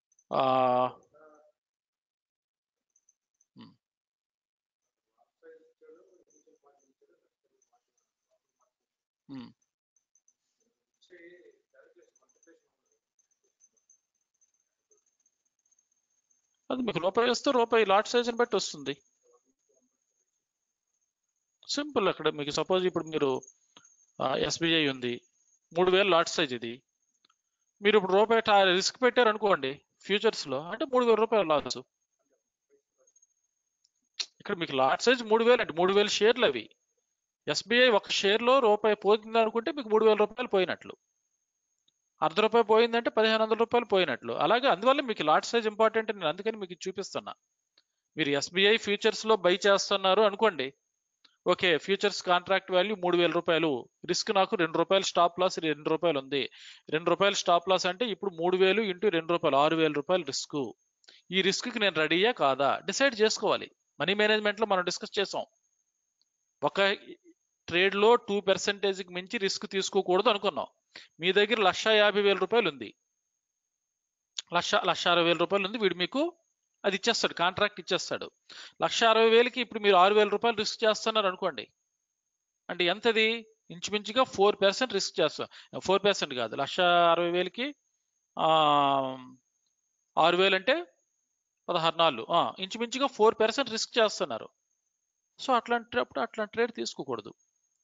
అది మీకు రూపాయి వస్తే రూపాయి లాట్ సైజ్ని బట్టి వస్తుంది. సింపుల్. అక్కడ మీకు సపోజ్ ఇప్పుడు మీరు ఎస్బీఐ ఉంది, మూడు వేలు లాట్ సైజ్ ఇది. మీరు ఇప్పుడు రూపాయి రిస్క్ పెట్టారు అనుకోండి ఫ్యూచర్స్లో అంటే మూడు వేల రూపాయలు లాస్. ఇక్కడ మీకు లాట్ సైజ్ మూడు వేలు అంటే మూడు వేల షేర్లు అవి. ఎస్బీఐ ఒక షేర్లో రూపాయి పోతుంది అనుకుంటే మీకు మూడు వేల రూపాయలు పోయినట్లు. అర్ధ రూపాయి పోయిందంటే పదిహేను వందల రూపాయలు పోయినట్లు. అలాగే అందువల్ల మీకు లాట్ సైజ్ ఇంపార్టెంట్. నేను అందుకని మీకు చూపిస్తున్నా. మీరు ఎస్బీఐ ఫ్యూచర్స్లో బై చేస్తున్నారు అనుకోండి, ఓకే ఫ్యూచర్స్ కాంట్రాక్ట్ వాల్యూ మూడు వేల రూపాయలు, రిస్క్ నాకు రెండు రూపాయలు స్టాప్ లాస్ రెండు రూపాయలు ఉంది. రెండు రూపాయలు స్టాప్ లాస్ అంటే ఇప్పుడు మూడు వేలు ఇంటూ రెండు రూపాయలు ఆరు వేల రూపాయలు రిస్క్. ఈ రిస్క్కి నేను రెడీయా కాదా డిసైడ్ చేసుకోవాలి. మనీ మేనేజ్మెంట్లో మనం డిస్కస్ చేసాం, ఒక ట్రేడ్లో టూ పర్సెంటేజ్కి మించి రిస్క్ తీసుకోకూడదు అనుకున్నాం. మీ దగ్గర లక్ష యాభై వేల రూపాయలు ఉంది, లక్ష లక్ష అరవై వేల రూపాయలు ఉంది, వీడు మీకు అది ఇచ్చేస్తాడు, కాంట్రాక్ట్ ఇచ్చేస్తాడు. లక్ష అరవై వేలకి ఇప్పుడు మీరు ఆరు వేల రూపాయలు రిస్క్ చేస్తున్నారు అనుకోండి, అంటే ఎంతది ఇంచుమించుగా ఫోర్ పర్సెంట్ రిస్క్ చేస్తాం. ఫోర్ పర్సెంట్ కాదు, లక్ష అరవై వేలకి ఆరు వేలు అంటే పదహారు నాలుగు ఇంచుమించుగా ఫోర్ పర్సెంట్ రిస్క్ చేస్తున్నారు. సో అట్లాంటప్పుడు అట్లాంటి ట్రేడ్ తీసుకోకూడదు.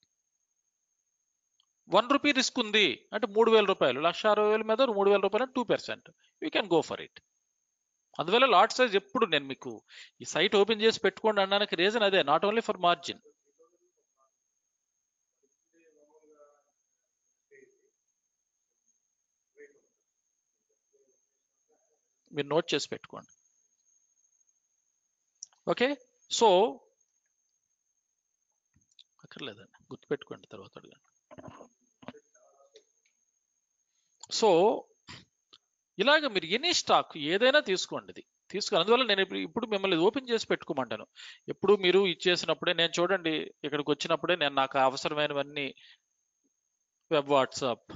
వన్ రూపీ రిస్క్ ఉంది అంటే మూడు వేల రూపాయలు, లక్ష అరవై వేల మీద మూడు వేల రూపాయలు two percent you can go for it. అందువల్ల లాట్ సైజ్ ఎప్పుడు నేను మీకు ఈ సైట్ ఓపెన్ చేసి పెట్టుకోండి అనడానికి రీజన్ అదే, నాట్ ఓన్లీ ఫర్ మార్జిన్. మీరు నోట్ చేసి పెట్టుకోండి. ఓకే, సో అక్కర్లేదండి, గుర్తుపెట్టుకోండి, తర్వాత అడగండి. సో ఇలాగ మీరు ఎనీ స్టాక్ ఏదైనా తీసుకోండి, ఇది తీసుకోండి. అందువల్ల నేను ఇప్పుడు ఇప్పుడు మిమ్మల్ని ఓపెన్ చేసి పెట్టుకోమంటాను. ఎప్పుడు మీరు ఇచ్చేసినప్పుడే నేను చూడండి, ఇక్కడికి వచ్చినప్పుడే నేను నాకు అవసరమైనవన్నీ వెబ్ వాట్సాప్,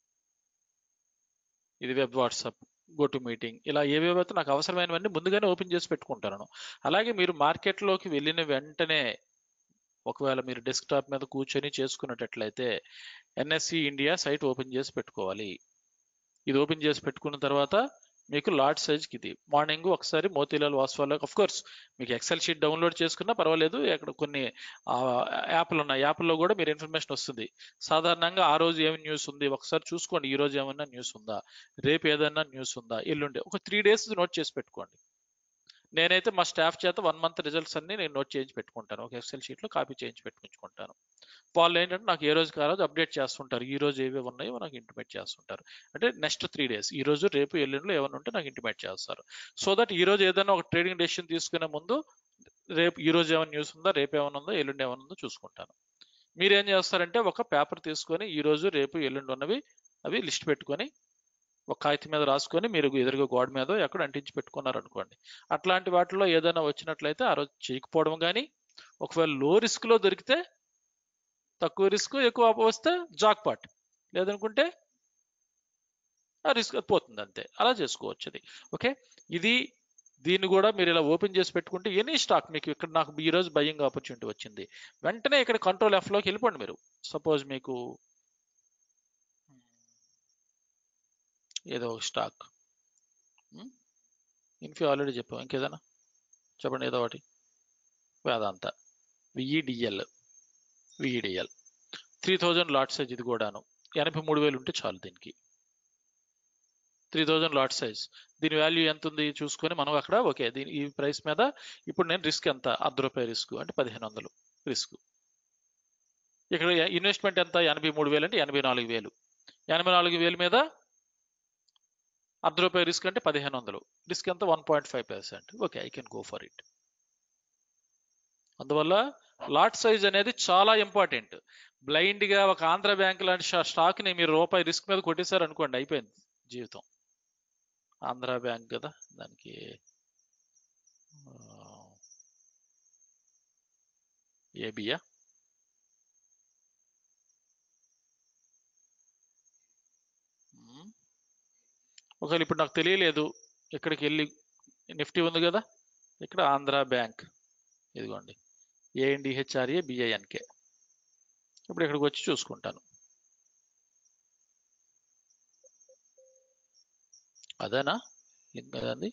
ఇది web WhatsApp, go to meeting, ఇలా ఏవేవైతే నాకు అవసరమైనవన్నీ ముందుగానే ఓపెన్ చేసి పెట్టుకుంటాను. అలాగే మీరు మార్కెట్లోకి వెళ్ళిన వెంటనే ఒకవేళ మీరు డెస్క్టాప్ మీద కూర్చొని చేసుకున్నట్లయితే ఎన్ఎస్సి ఇండియా సైట్ ఓపెన్ చేసి పెట్టుకోవాలి. ఇది ఓపెన్ చేసి పెట్టుకున్న తర్వాత మీకు లాట్ సైజ్కి ఇది మార్నింగ్ ఒకసారి మోతీలాల్ వాస్వాల్, ఆఫ్ కోర్స్ మీకు ఎక్సెల్ షీట్ డౌన్లోడ్ చేసుకున్నా పర్వాలేదు, అక్కడ కొన్ని యాప్లు ఉన్నాయి, యాప్లో కూడా మీరు ఇన్ఫర్మేషన్ వస్తుంది. సాధారణంగా ఆ రోజు ఏమి న్యూస్ ఉంది ఒకసారి చూసుకోండి, ఈ రోజు ఏమైనా న్యూస్ ఉందా, రేపు ఏదైనా న్యూస్ ఉందా, ఎల్లుండి ఒక త్రీ డేస్ నోట్ చేసి పెట్టుకోండి. నేనైతే మా స్టాఫ్ చేత వన్ మంత్ రిజల్ట్స్ అన్ని నేను నోట్ చేయించి పెట్టుకుంటాను, ఒక ఎక్సెల్ షీట్లో కాపీ చేయించి పెట్టుకుంటాను. వాళ్ళు ఏంటంటే నాకు ఏ రోజుకి ఆ రోజు అప్డేట్ చేస్తుంటారు, ఈ రోజు ఏవి ఉన్నాయో నాకు ఇంటిమేట్ చేస్తుంటారు. అంటే నెక్స్ట్ త్రీ డేస్, ఈ రోజు రేపు ఎల్లుండిలో ఏమైనా ఉంటే నాకు ఇంటిమేట్ చేస్తారు. సో దట్ ఈ రోజు ఏదైనా ఒక ట్రేడింగ్ డెసిషన్ తీసుకునే ముందు రేపు ఈ రోజు ఏమైనా న్యూస్ ఉందా, రేపు ఏమైనా ఉందో, ఎల్లుండి ఏమైనా ఉందో చూసుకుంటాను. మీరేం చేస్తారంటే ఒక పేపర్ తీసుకొని ఈ రోజు రేపు ఎల్లుండి ఉన్నవి అవి లిస్ట్ పెట్టుకొని ఒక కాగితం మీద రాసుకొని మీరు ఎదురుగా గోడ మీద ఎక్కడ అంటించి పెట్టుకున్నారు అనుకోండి, అట్లాంటి వాటిలో ఏదైనా వచ్చినట్లయితే ఆ రోజు చేయకపోవడం కానీ, ఒకవేళ లో రిస్క్ లో దొరికితే తక్కువ రిస్క్, ఎక్కువ వస్తే జాక్ పాట్, లేదనుకుంటే ఆ రిస్క్ పోతుంది, అంతే, అలా చేసుకోవచ్చు అది. ఓకే, ఇది దీన్ని కూడా మీరు ఇలా ఓపెన్ చేసి పెట్టుకుంటే ఎనీ స్టాక్ మీకు ఇక్కడ నాకు ఈ రోజు బయింగ్ ఆపర్చునిటీ వచ్చింది, వెంటనే ఇక్కడ కంట్రోల్ ఎఫ్ లోకి వెళ్ళిపోండి. మీరు సపోజ్ మీకు ఏదో ఒక స్టాక్, ఇన్ఫీ ఆల్రెడీ చెప్పాం, ఇంకేదైనా చెప్పండి, ఏదో ఒకటి, Vedanta, VEDL, VEDL three thousand lot size, ఇది కూడాను ఎనభై మూడు వేలు ఉంటే చాలు దీనికి, త్రీ థౌజండ్ లాట్ సైజ్, దీని వాల్యూ ఎంత ఉంది చూసుకొని మనం అక్కడ ఓకే దీని ఈ ప్రైస్ మీద ఇప్పుడు నేను రిస్క్ ఎంత, అర్ధ రూపాయి రిస్క్ అంటే పదిహేను వందలు రిస్క్, ఇక్కడ ఇన్వెస్ట్మెంట్ ఎంత, ఎనభై మూడు వేలు అంటే ఎనభై నాలుగు వేలు, ఎనభై నాలుగు వేలు మీద అర్ధ రూపాయి రిస్క్ అంటే పదిహేను వందలు, రిస్క్ ఎంత, one point five percent okay, I can go for it. అందువల్ల లాట్ సైజ్ అనేది చాలా ఇంపార్టెంట్. బ్లైండ్ గా ఒక ఆంధ్ర బ్యాంక్ లాంటి స్టాక్ ని మీరు రూపాయి రిస్క్ మీద కొట్టేశారు అనుకోండి, అయిపోయింది జీవితం. ఆంధ్ర బ్యాంక్ కదా, దానికి ఏబియా, ఒకవేళ ఇప్పుడు నాకు తెలియలేదు, ఇక్కడికి వెళ్ళి నిఫ్టీ ఉంది కదా, ఇక్కడ ఆంధ్ర బ్యాంక్, ఇదిగోండి ఏఎన్డిహెచ్ఆర్ఏ బిఐఎన్కే, ఇప్పుడు ఇక్కడికి వచ్చి చూసుకుంటాను, అదేనా లింక్ అదండి,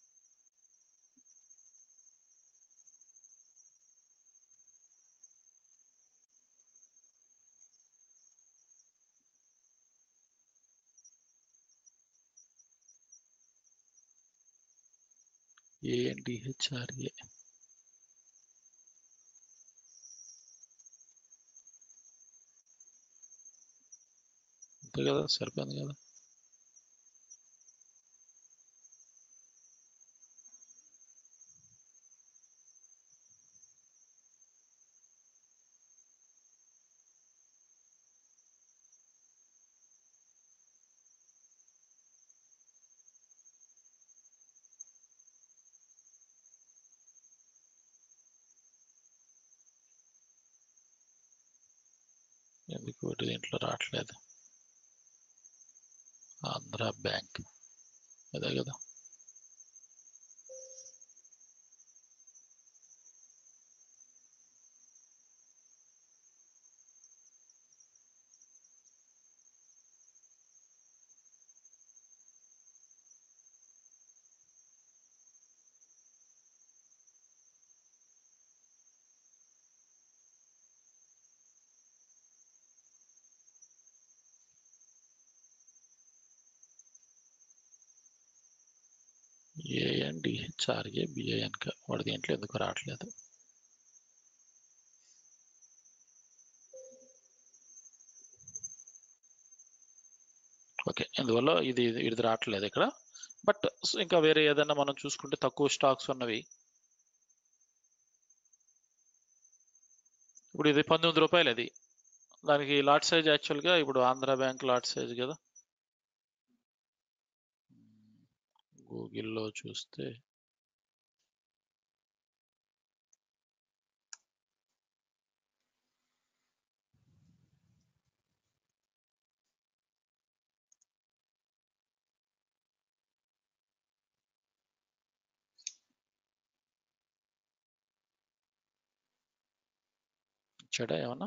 ఏఎన్డిహెచ్ఆర్ఏ, అంతే కదా, సరిపోయింది కదా. ఎందుకు ఒకటి దీంట్లో రావట్లేదు, ఆంధ్ర బ్యాంక్ అదే కదా, బిఐఎన్ డిహెచ్ఆర్ఏ బిఐఎన్ వాడి దీంట్లో ఎందుకు రావట్లేదు? ఓకే, అందువల్ల ఇది ఇది రావట్లేదు ఇక్కడ. బట్ ఇంకా వేరే ఏదైనా మనం చూసుకుంటే తక్కువ స్టాక్స్ ఉన్నవి, ఇప్పుడు ఇది పంతొమ్మిది రూపాయలు, అది దానికి లాట్ సైజ్ యాక్చువల్గా ఇప్పుడు ఆంధ్ర బ్యాంక్ లాట్ సైజ్ కదా. గూగుల్లో చూస్తే ఇచ్చాడా ఏమన్నా?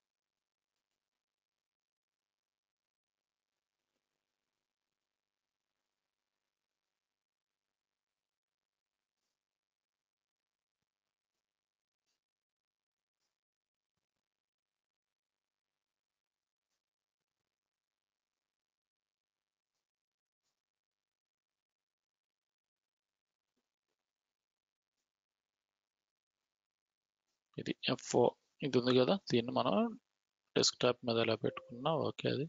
ఇది ఎఫ్ ఇది ఉంది కదా, దీన్ని మనం డెస్క్టాప్ మీద ఎలా పెట్టుకున్నా ఓకే. అది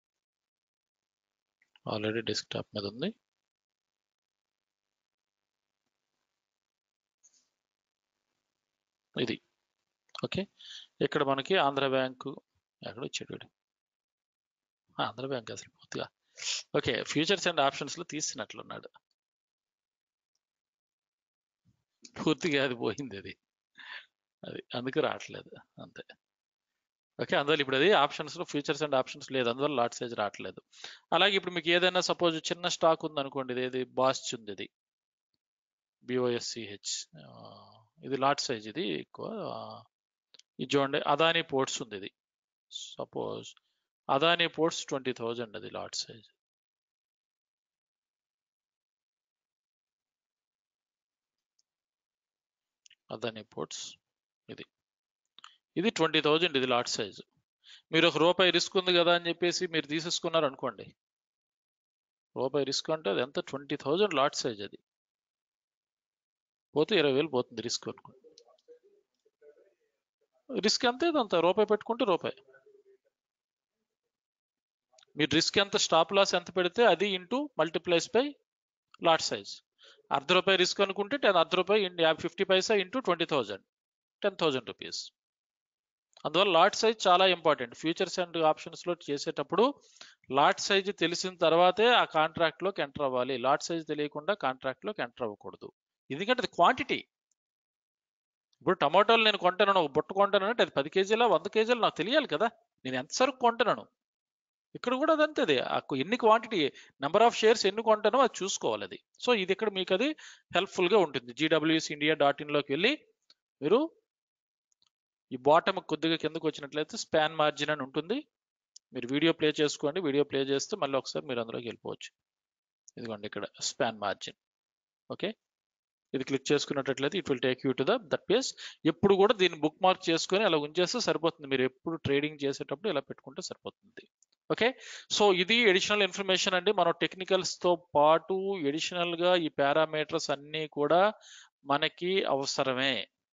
ఆల్రెడీ డెస్క్టాప్ మీద ఉంది. ఇది ఓకే. ఇక్కడ మనకి ఆంధ్ర బ్యాంకు ఎక్కడ వచ్చాడు, ఆంధ్ర బ్యాంక్ అసలు పూర్తిగా ఓకే. ఫ్యూచర్స్ అండ్ ఆప్షన్స్ లో తీసినట్లున్నాడు, పూర్తిగా అది పోయింది, అది అది అందుకు రావట్లేదు అంతే. ఓకే, అందువల్ల ఇప్పుడు అది ఆప్షన్స్ లో ఫ్యూచర్స్ అండ్ ఆప్షన్స్ లేదు, అందువల్ల లాట్ సైజ్ రావట్లేదు. అలాగే ఇప్పుడు మీకు ఏదైనా సపోజ్ చిన్న స్టాక్ ఉంది అనుకోండి, ఇది ఏది బాస్ ఉంది, ఇది బిఓఎస్సిహెచ్, ఇది లాట్ సైజ్, ఇది ఎక్కువ. ఇది చూడండి, అదానీ పోర్ట్స్ ఉంది, ఇది suppose Adani ports twenty thousand, అది లాట్ సైజ్. అదానీ పోర్ట్స్ ఇది ఇది ట్వంటీ థౌజండ్, ఇది లాట్ సైజ్. మీరు ఒక రూపాయి రిస్క్ ఉంది కదా అని చెప్పేసి మీరు తీసేసుకున్నారు అనుకోండి, రూపాయి రిస్క్ అంటే అది ఎంత, ట్వంటీ థౌజండ్ లాట్ సైజ్, అది పోతే ఇరవై వేలు పోతుంది రిస్క్ అనుకోండి. రిస్క్ ఎంత, ఇదంత రూపాయి పెట్టుకుంటే రూపాయి, మీరు రిస్క్ ఎంత, స్టాప్ లాస్ ఎంత పెడితే అది into multiplies by lot size. అర్ధ రూపాయి రిస్క్ అనుకుంటే టెన్ అర్ధ రూపాయి యాభై fifty paisa into twenty thousand ten thousand rupees. అందువల్ల లాట్ సైజ్ చాలా ఇంపార్టెంట్. ఫ్యూచర్స్ అండ్ ఆప్షన్స్ లో చేసేటప్పుడు లాట్ సైజ్ తెలిసిన తర్వాతే ఆ కాంట్రాక్ట్ లోకి ఎంటర్ అవ్వాలి. లాట్ సైజ్ తెలియకుండా కాంట్రాక్ట్ లోకి ఎంటర్ అవ్వకూడదు, ఎందుకంటే అది క్వాంటిటీ. ఇప్పుడు టమాటోలు నేను కొంటాను, ఒక బుట్ట కొంటాను అంటే అది పది కేజీల వంద కేజీలు నాకు తెలియాలి కదా, నేను ఎంత సరుకు కొంటున్నాను. ఇక్కడ కూడా అదంతే, ఎన్ని క్వాంటిటీ, నెంబర్ ఆఫ్ షేర్స్ ఎన్ని కొంటానో అది చూసుకోవాలి అది. సో ఇది ఇక్కడ మీకు అది హెల్ప్ఫుల్ గా ఉంటుంది. జీడబ్ల్యూఎస్ ఇండియా డాట్ ఇన్ లోకి వెళ్ళి మీరు ఈ బాటమ్ కొద్దిగా కిందకు వచ్చినట్లయితే స్పాన్ మార్జిన్ అని ఉంటుంది, మీరు వీడియో ప్లే చేసుకోండి. వీడియో ప్లే చేస్తే మళ్ళీ ఒకసారి మీరు అందులోకి వెళ్ళిపోవచ్చు. ఇదిగోండి ఇక్కడ స్పాన్ మార్జిన్. ఓకే, ఇది క్లిక్ చేసుకున్నట్లయితే it will take you to the that page. ఎప్పుడు కూడా దీన్ని బుక్ మార్క్ చేసుకొని అలా ఉంచేస్తే సరిపోతుంది. మీరు ఎప్పుడు ట్రేడింగ్ చేసేటప్పుడు ఇలా పెట్టుకుంటే సరిపోతుంది. ఓకే, సో ఇది ఎడిషనల్ ఇన్ఫర్మేషన్ అండి. మనం టెక్నికల్స్ తో పాటు ఎడిషనల్ గా ఈ పారామీటర్స్ అన్నీ కూడా మనకి అవసరమే.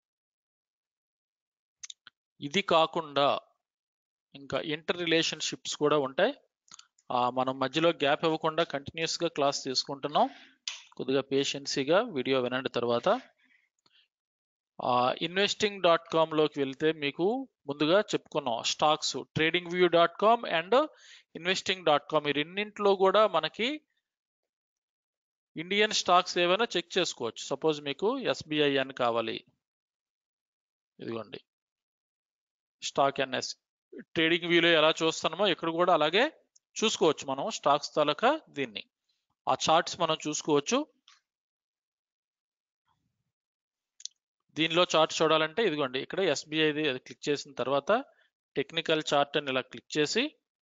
ఇది కాకుండా ఇంకా ఇంటర్ రిలేషన్షిప్స్ కూడా ఉంటాయి. మనం మధ్యలో గ్యాప్ ఇవ్వకుండా కంటిన్యూస్ గా క్లాస్ తీసుకుంటున్నాం. కొద్దిగా పేషెన్సీగా వీడియో వినండి. తర్వాత ఇన్వెస్టింగ్ డాట్ కామ్ లోకి వెళ్తే మీకు ముందుగా చెప్పుకున్నాం stocks, trading view dot com and investing dot com, ఈ రెండింటిలో కూడా మనకి ఇండియన్ స్టాక్స్ ఏవైనా చెక్ చేసుకోవచ్చు. సపోజ్ మీకు ఎస్బిఐ అని కావాలి, ఇదిగోండి స్టాక్ ఎన్ఎస్. ట్రేడింగ్ వ్యూలో ఎలా చూస్తున్నామో ఇక్కడ కూడా అలాగే చూసుకోవచ్చు మనం స్టాక్స్ తాలూకా దీన్ని. ఆ చార్ట్స్ మనం చూసుకోవచ్చు. దీనిలో చార్ట్ చూడాలంటే ఇదిగోండి ఇక్కడ ఎస్బిఐది అది క్లిక్ చేసిన తర్వాత టెక్నికల్ చార్ట్ అని ఇలా క్లిక్ చేసి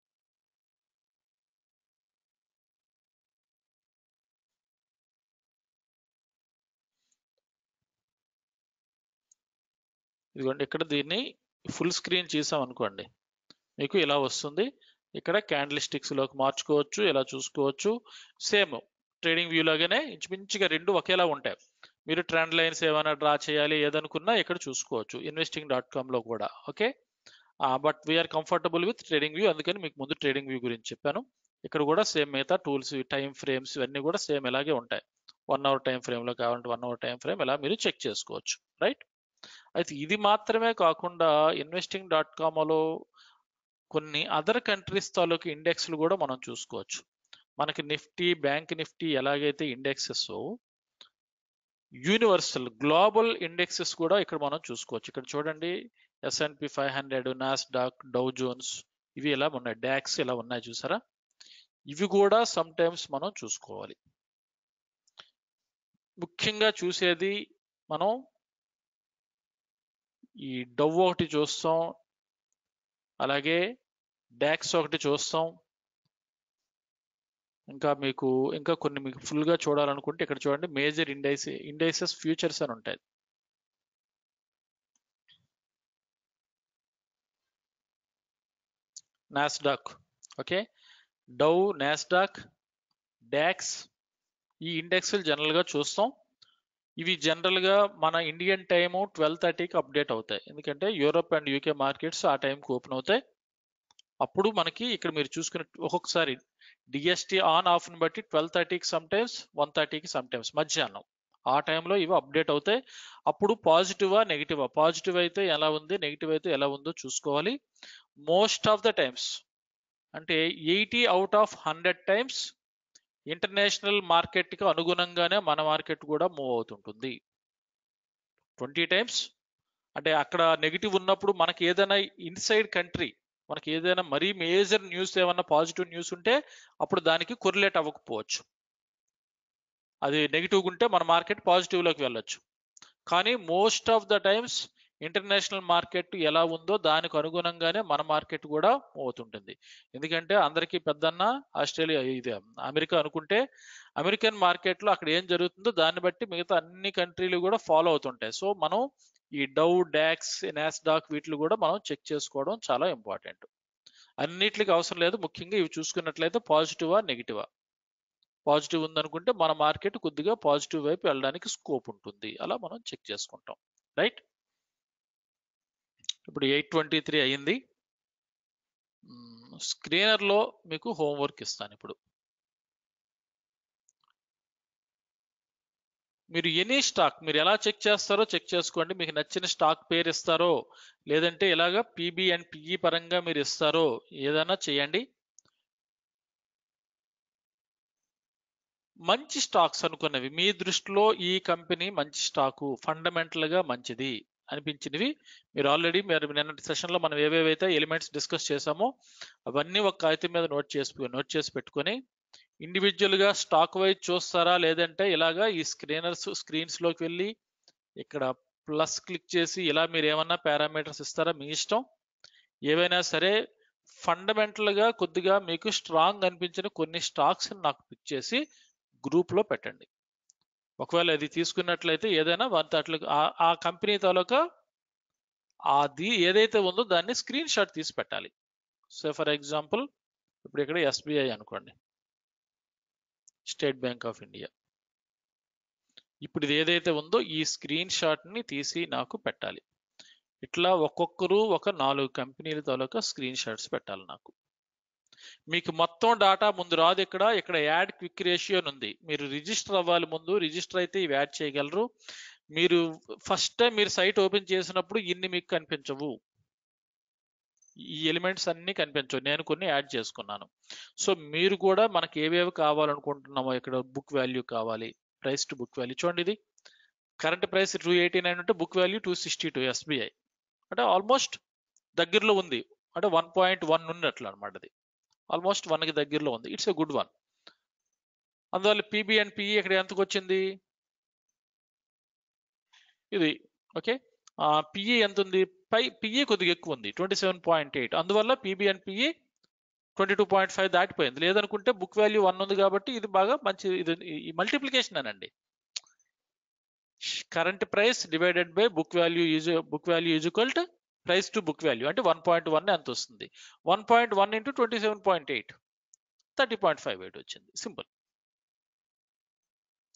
ఇదిగోండి ఇక్కడ దీన్ని ఫుల్ స్క్రీన్ చేసాం అనుకోండి, మీకు ఇలా వస్తుంది. ఇక్కడ క్యాండిల్ స్టిక్స్ లోకి మార్చుకోవచ్చు, ఇలా చూసుకోవచ్చు. సేమ్ ట్రేడింగ్ వ్యూ లాగానే ఇంచుమించుగా రెండు ఒకేలా ఉంటాయి. మీరు ట్రెండ్ లైన్స్ ఏమైనా డ్రా చేయాలి ఏదనుకున్నా ఇక్కడ చూసుకోవచ్చు ఇన్వెస్టింగ్ డాట్ కామ్ లో కూడా. Okay, but we are comfortable with trading view, అందుకని మీకు ముందు ట్రేడింగ్ వ్యూ గురించి చెప్పాను. ఇక్కడ కూడా సేమ్ మిగతా టూల్స్, టైం ఫ్రేమ్స్ ఇవన్నీ కూడా సేమ్ ఇలాగే ఉంటాయి. వన్ అవర్ టైం ఫ్రేమ్ లో కావాలంటే వన్ అవర్ టైం ఫ్రేమ్ ఇలా మీరు చెక్ చేసుకోవచ్చు, రైట్. అయితే ఇది మాత్రమే కాకుండా ఇన్వెస్టింగ్ డాట్ కామ్లో కొన్ని అదర్ కంట్రీస్ తాలూకు ఇండెక్స్లు కూడా మనం చూసుకోవచ్చు. మనకి నిఫ్టీ, బ్యాంక్ నిఫ్టీ ఎలాగైతే ఇండెక్సెస్, యూనివర్సల్ గ్లోబల్ ఇండెక్సెస్ కూడా ఇక్కడ మనం చూసుకోవచ్చు. ఇక్కడ చూడండి, S and P five hundred, Nasdaq, Dow Jones ఇవి ఇలా ఉన్నాయి, డాక్స్ ఇలా ఉన్నాయి చూసారా. ఇవి కూడా సమ్ టైమ్స్ మనం చూసుకోవాలి. ముఖ్యంగా చూసేది మనం ఈ డౌ ఒకటి చూస్తాం, అలాగే డాక్స్ ఒకటి చూస్తాం. ఇంకా మీకు ఇంకా కొన్ని మీకు ఫుల్ గా చూడాలనుకుంటే ఇక్కడ చూడండి, మేజర్ ఇండైస్ ఇండైసెస్ ఫ్యూచర్స్ అని ఉంటాయి. Nasdaq, okay, Dow, Nasdaq, DAX ఈ ఇండెక్స్లు జనరల్ గా చూస్తాం. ఇవి జనరల్ గా మన ఇండియన్ టైము ట్వెల్వ్ థర్టీకి అప్డేట్ అవుతాయి, ఎందుకంటే యూరోప్ అండ్ యూకే మార్కెట్స్ ఆ టైంకి ఓపెన్ అవుతాయి. అప్పుడు మనకి ఇక్కడ మీరు చూసుకునే ఒక్కొక్కసారి డిఎస్టీ ఆన్ ఆఫ్ ని బట్టి ట్వెల్వ్ థర్టీకి సమ్ టైమ్స్, వన్ థర్టీకి సమ్ టైమ్స్ మధ్యాహ్నం ఆ టైంలో ఇవి అప్డేట్ అవుతాయి. అప్పుడు పాజిటివా నెగిటివా, పాజిటివ్ అయితే ఎలా ఉంది, నెగిటివ్ అయితే ఎలా ఉందో చూసుకోవాలి. మోస్ట్ ఆఫ్ ద టైమ్స్ అంటే eighty out of hundred times international మార్కెట్కి అనుగుణంగానే మన మార్కెట్ కూడా మూవ్ అవుతుంటుంది. ట్వంటీ టైమ్స్ అంటే అక్కడ నెగిటివ్ ఉన్నప్పుడు మనకి ఏదైనా ఇన్సైడ్ కంట్రీ, మనకి ఏదైనా మరీ మేజర్ న్యూస్ ఏమన్నా పాజిటివ్ న్యూస్ ఉంటే అప్పుడు దానికి కొరిలేట్ అవ్వకపోవచ్చు. అది నెగిటివ్ ఉంటే మన మార్కెట్ పాజిటివ్ లోకి వెళ్ళొచ్చు. కానీ most of the times international market ఎలా ఉందో దానికి అనుగుణంగానే మన మార్కెట్ కూడా అవుతుంటుంది. ఎందుకంటే అందరికీ పెద్దన్న ఆస్ట్రేలియా ఇది అమెరికా అనుకుంటే అమెరికన్ మార్కెట్లో అక్కడ ఏం జరుగుతుందో దాన్ని బట్టి మిగతా అన్ని కంట్రీలు కూడా ఫాలో అవుతుంటాయి. సో మనం ఈ డౌ, డాక్స్, నాస్డాక్ వీటిని కూడా మనం చెక్ చేసుకోవడం చాలా ఇంపార్టెంట్. అన్నిటికి అవసరం లేదు, ముఖ్యంగా ఇవి చూసుకున్నట్లయితే పాజిటివా నెగిటివా. పాజిటివ్ ఉందనుకుంటే మన మార్కెట్ కొద్దిగా పాజిటివ్ వైపు వెళ్ళడానికి స్కోప్ ఉంటుంది, అలా మనం చెక్ చేసుకుంటాం, రైట్. ఇప్పుడు ఎయిట్ ట్వంటీ త్రీ అయ్యింది. స్క్రీనర్ లో మీకు హోంవర్క్ ఇస్తాను. ఇప్పుడు మీరు ఎనీ స్టాక్ మీరు ఎలా చెక్ చేస్తారో చెక్ చేసుకోండి. మీకు నచ్చిన స్టాక్ పేరు ఇస్తారో లేదంటే ఇలాగా పీబీ అండ్ పిఈ పరంగా మీరు ఇస్తారో ఏదైనా చేయండి. మంచి స్టాక్స్ అనుకున్నవి మీ దృష్టిలో ఈ కంపెనీ మంచి స్టాకు, ఫండమెంటల్ గా మంచిది అనిపించినవి మీరు ఆల్రెడీ మీరు నిన్నటి సెషన్లో మనం ఏవేవైతే ఎలిమెంట్స్ డిస్కస్ చేసామో అవన్నీ ఒక కాగితం మీద నోట్ చేసి నోట్ చేసి పెట్టుకొని ఇండివిజువల్ గా స్టాక్ వైజ్ చూస్తారా లేదంటే ఇలాగా ఈ స్క్రీనర్స్ స్క్రీన్స్ లోకి వెళ్ళి ఇక్కడ ప్లస్ క్లిక్ చేసి ఇలా మీరు ఏమన్నా పారామీటర్స్ ఇస్తారా మీ ఇష్టం. ఏవైనా సరే ఫండమెంటల్ గా కొద్దిగా మీకు స్ట్రాంగ్ అనిపించిన కొన్ని స్టాక్స్ నాకు పిక్ చేసి గ్రూప్ లో పెట్టండి. ఒకవేళ అది తీసుకున్నట్లయితే ఏదైనా దాంట్లో ఆ కంపెనీ తాలూకా అది ఏదైతే ఉందో దాన్ని స్క్రీన్ షాట్ తీసి పెట్టాలి. సో ఫర్ ఎగ్జాంపుల్ ఇప్పుడు ఇక్కడ ఎస్బీఐ అనుకోండి, స్టేట్ బ్యాంక్ ఆఫ్ ఇండియా. ఇప్పుడు ఇది ఏదైతే ఉందో ఈ స్క్రీన్ షాట్ ని తీసి నాకు పెట్టాలి. ఇట్లా ఒక్కొక్కరు ఒక నాలుగు కంపెనీల తాలూకా స్క్రీన్ షాట్స్ పెట్టాలి నాకు. మీకు మొత్తం డాటా ముందు రాదు, ఇక్కడ ఇక్కడ యాడ్ క్విక్ రేషియో ఉంది. మీరు రిజిస్టర్ అవ్వాలి, ముందు రిజిస్టర్ అయితే ఇవి యాడ్ చేయగలరు. మీరు ఫస్ట్ టైం మీరు సైట్ ఓపెన్ చేసినప్పుడు ఇన్ని మీకు కనిపించవు, ఈ ఎలిమెంట్స్ అన్ని కనిపించవు. నేను కొన్ని యాడ్ చేసుకున్నాను. సో మీరు కూడా మనకి ఏవేవి కావాలనుకుంటున్నామో ఇక్కడ బుక్ వాల్యూ కావాలి, ప్రైస్ టు బుక్ వాల్యూ చూడండి. ఇది current price two eighty nine ఉంటే book value two sixty two SBI అంటే ఆల్మోస్ట్ దగ్గరలో ఉంది, అంటే వన్ పాయింట్ వన్ ఉన్నట్లు అనమాట. అది ఆల్మోస్ట్ వన్ కి దగ్గరలో ఉంది. It's a good one. అందువల్ల పీబీ అండ్ పిఈ ఇక్కడ ఎంతకు వచ్చింది ఇది, ఓకే. పిఈ ఎంత ఉంది, పై పిఈ కొద్దిగా ఎక్కువ ఉంది, ట్వంటీ సెవెన్ పాయింట్ ఎయిట్. అందువల్ల PB and PE twenty two point five దాటిపోయింది. లేదనుకుంటే బుక్ వాల్యూ వన్ ఉంది కాబట్టి ఇది బాగా మంచి, ఇది మల్టిప్లికేషన్ అనండి. Current price divided by book value is book value is equal to price to book value అంటే వన్ పాయింట్ వన్ ఎంత వస్తుంది, one point one into twenty seven point eight thirty point five eight వచ్చింది. Simple.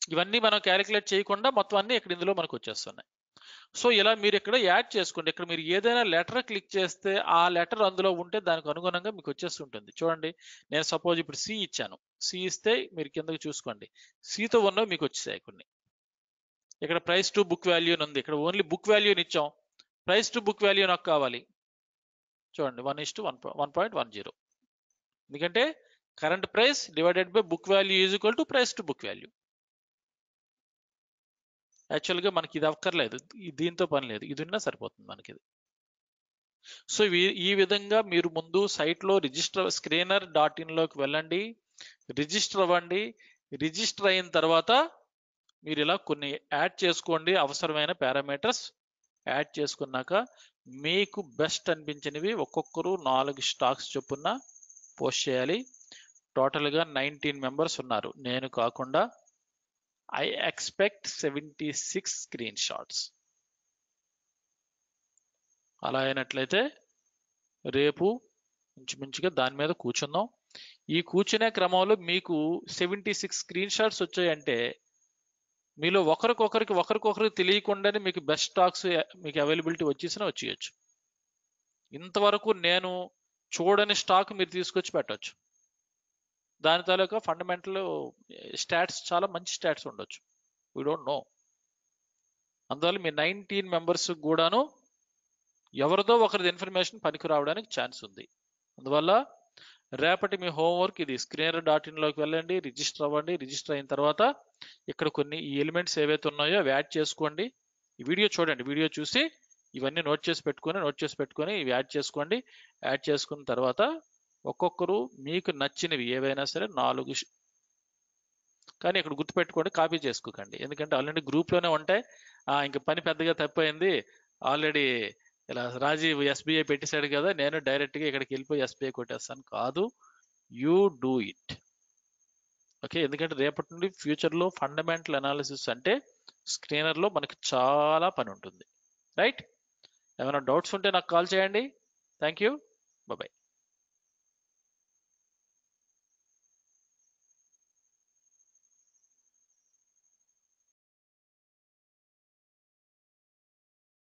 ఇవన్నీ మనం calculate చేయకుండా మొత్తం అన్ని ఇక్కడ ఇందులో మనకు వచ్చేస్తున్నాయి. సో ఇలా మీరు ఇక్కడ యాడ్ చేసుకోండి. ఇక్కడ మీరు ఏదైనా లెటర్ క్లిక్ చేస్తే ఆ లెటర్ అందులో ఉంటే దానికి అనుగుణంగా మీకు వచ్చేస్తుంటుంది. చూడండి, నేను సపోజ్ ఇప్పుడు సి ఇచ్చాను. సి ఇస్తే మీరు కిందకి చూసుకోండి, సితో ఉన్నవి మీకు వచ్చేసాయి కొన్ని. ఇక్కడ ప్రైస్ టు బుక్ వాల్యూ అని ఉంది, ఇక్కడ ఓన్లీ బుక్ వాల్యూని ఇచ్చాం. ప్రైస్ టు బుక్ వాల్యూ నాకు కావాలి. చూడండి, one is to one one point one zero. ఎందుకంటే current price divided by book value is equal to price to book value. యాక్చువల్గా మనకి ఇది అక్కర్లేదు, దీంతో పని లేదు, ఇది ఉన్నా సరిపోతుంది మనకి ఇది. సో ఈ విధంగా మీరు ముందు సైట్లో రిజిస్టర్ స్క్రీనర్ డాట్ ఇన్లోకి వెళ్ళండి, రిజిస్టర్ అవ్వండి. రిజిస్టర్ అయిన తర్వాత మీరు ఇలా కొన్ని యాడ్ చేసుకోండి, అవసరమైన పారామీటర్స్ యాడ్ చేసుకున్నాక మీకు బెస్ట్ అనిపించినవి ఒక్కొక్కరు నాలుగు స్టాక్స్ చొప్పున పోస్ట్ చేయాలి. టోటల్గా నైన్టీన్ మెంబర్స్ ఉన్నారు, నేను కాకుండా. I expect seventy six screenshots. అలా అయినట్లయితే రేపు ఇంచుమించుగా దాని మీద కూర్చుందాం. ఈ కూర్చునే క్రమంలో మీకు సెవెంటీ సిక్స్ స్క్రీన్ షాట్స్ వచ్చాయంటే మీలో ఒకరికొకరికి ఒకరికొకరికి తెలియకుండానే మీకు బెస్ట్ స్టాక్స్ మీకు అవైలబిలిటీ వచ్చేసినా వచ్చేయచ్చు. ఇంతవరకు నేను చూడని స్టాక్ మీరు తీసుకొచ్చి పెట్టవచ్చు. దాని తాలూకా ఫండమెంటల్ స్టాట్స్ చాలా మంచి స్టాట్స్ ఉండొచ్చు, వీ డోంట్ నో. అందువల్ల మీ నైన్టీన్ మెంబర్స్ కూడాను ఎవరిదో ఒకరిది ఇన్ఫర్మేషన్ పనికి రావడానికి ఛాన్స్ ఉంది. అందువల్ల రేపటి మీ హోంవర్క్ ఇది. స్క్రీనర్ డాట్ ఇన్లోకి వెళ్ళండి, రిజిస్టర్ అవ్వండి. రిజిస్టర్ అయిన తర్వాత ఇక్కడ కొన్ని ఈ ఎలిమెంట్స్ ఏవైతే ఉన్నాయో అవి యాడ్ చేసుకోండి. ఈ వీడియో చూడండి, వీడియో చూసి ఇవన్నీ నోట్ చేసి పెట్టుకొని నోట్ చేసి పెట్టుకొని ఇవి యాడ్ చేసుకోండి. యాడ్ చేసుకున్న తర్వాత ఒక్కొక్కరు మీకు నచ్చినవి ఏవైనా సరే నాలుగు, కానీ ఇక్కడ గుర్తుపెట్టుకోండి, కాపీ చేసుకోకండి. ఎందుకంటే ఆల్రెడీ గ్రూప్లోనే ఉంటాయి. ఇంకా పని పెద్దగా తప్పైంది, ఆల్రెడీ ఇలా రాజీవ్ ఎస్బీఐ పెట్టేశాడు కదా, నేను డైరెక్ట్గా ఇక్కడికి వెళ్ళిపోయి ఎస్బీఐ కొట్టేస్తాను కాదు. You do it, okay. ఎందుకంటే రేపటి నుండి ఫ్యూచర్లో ఫండమెంటల్ అనాలిసిస్ అంటే స్క్రీనర్లో మనకి చాలా పని ఉంటుంది, రైట్? ఏమైనా డౌట్స్ ఉంటే నాకు కాల్ చేయండి. Thank you, bye.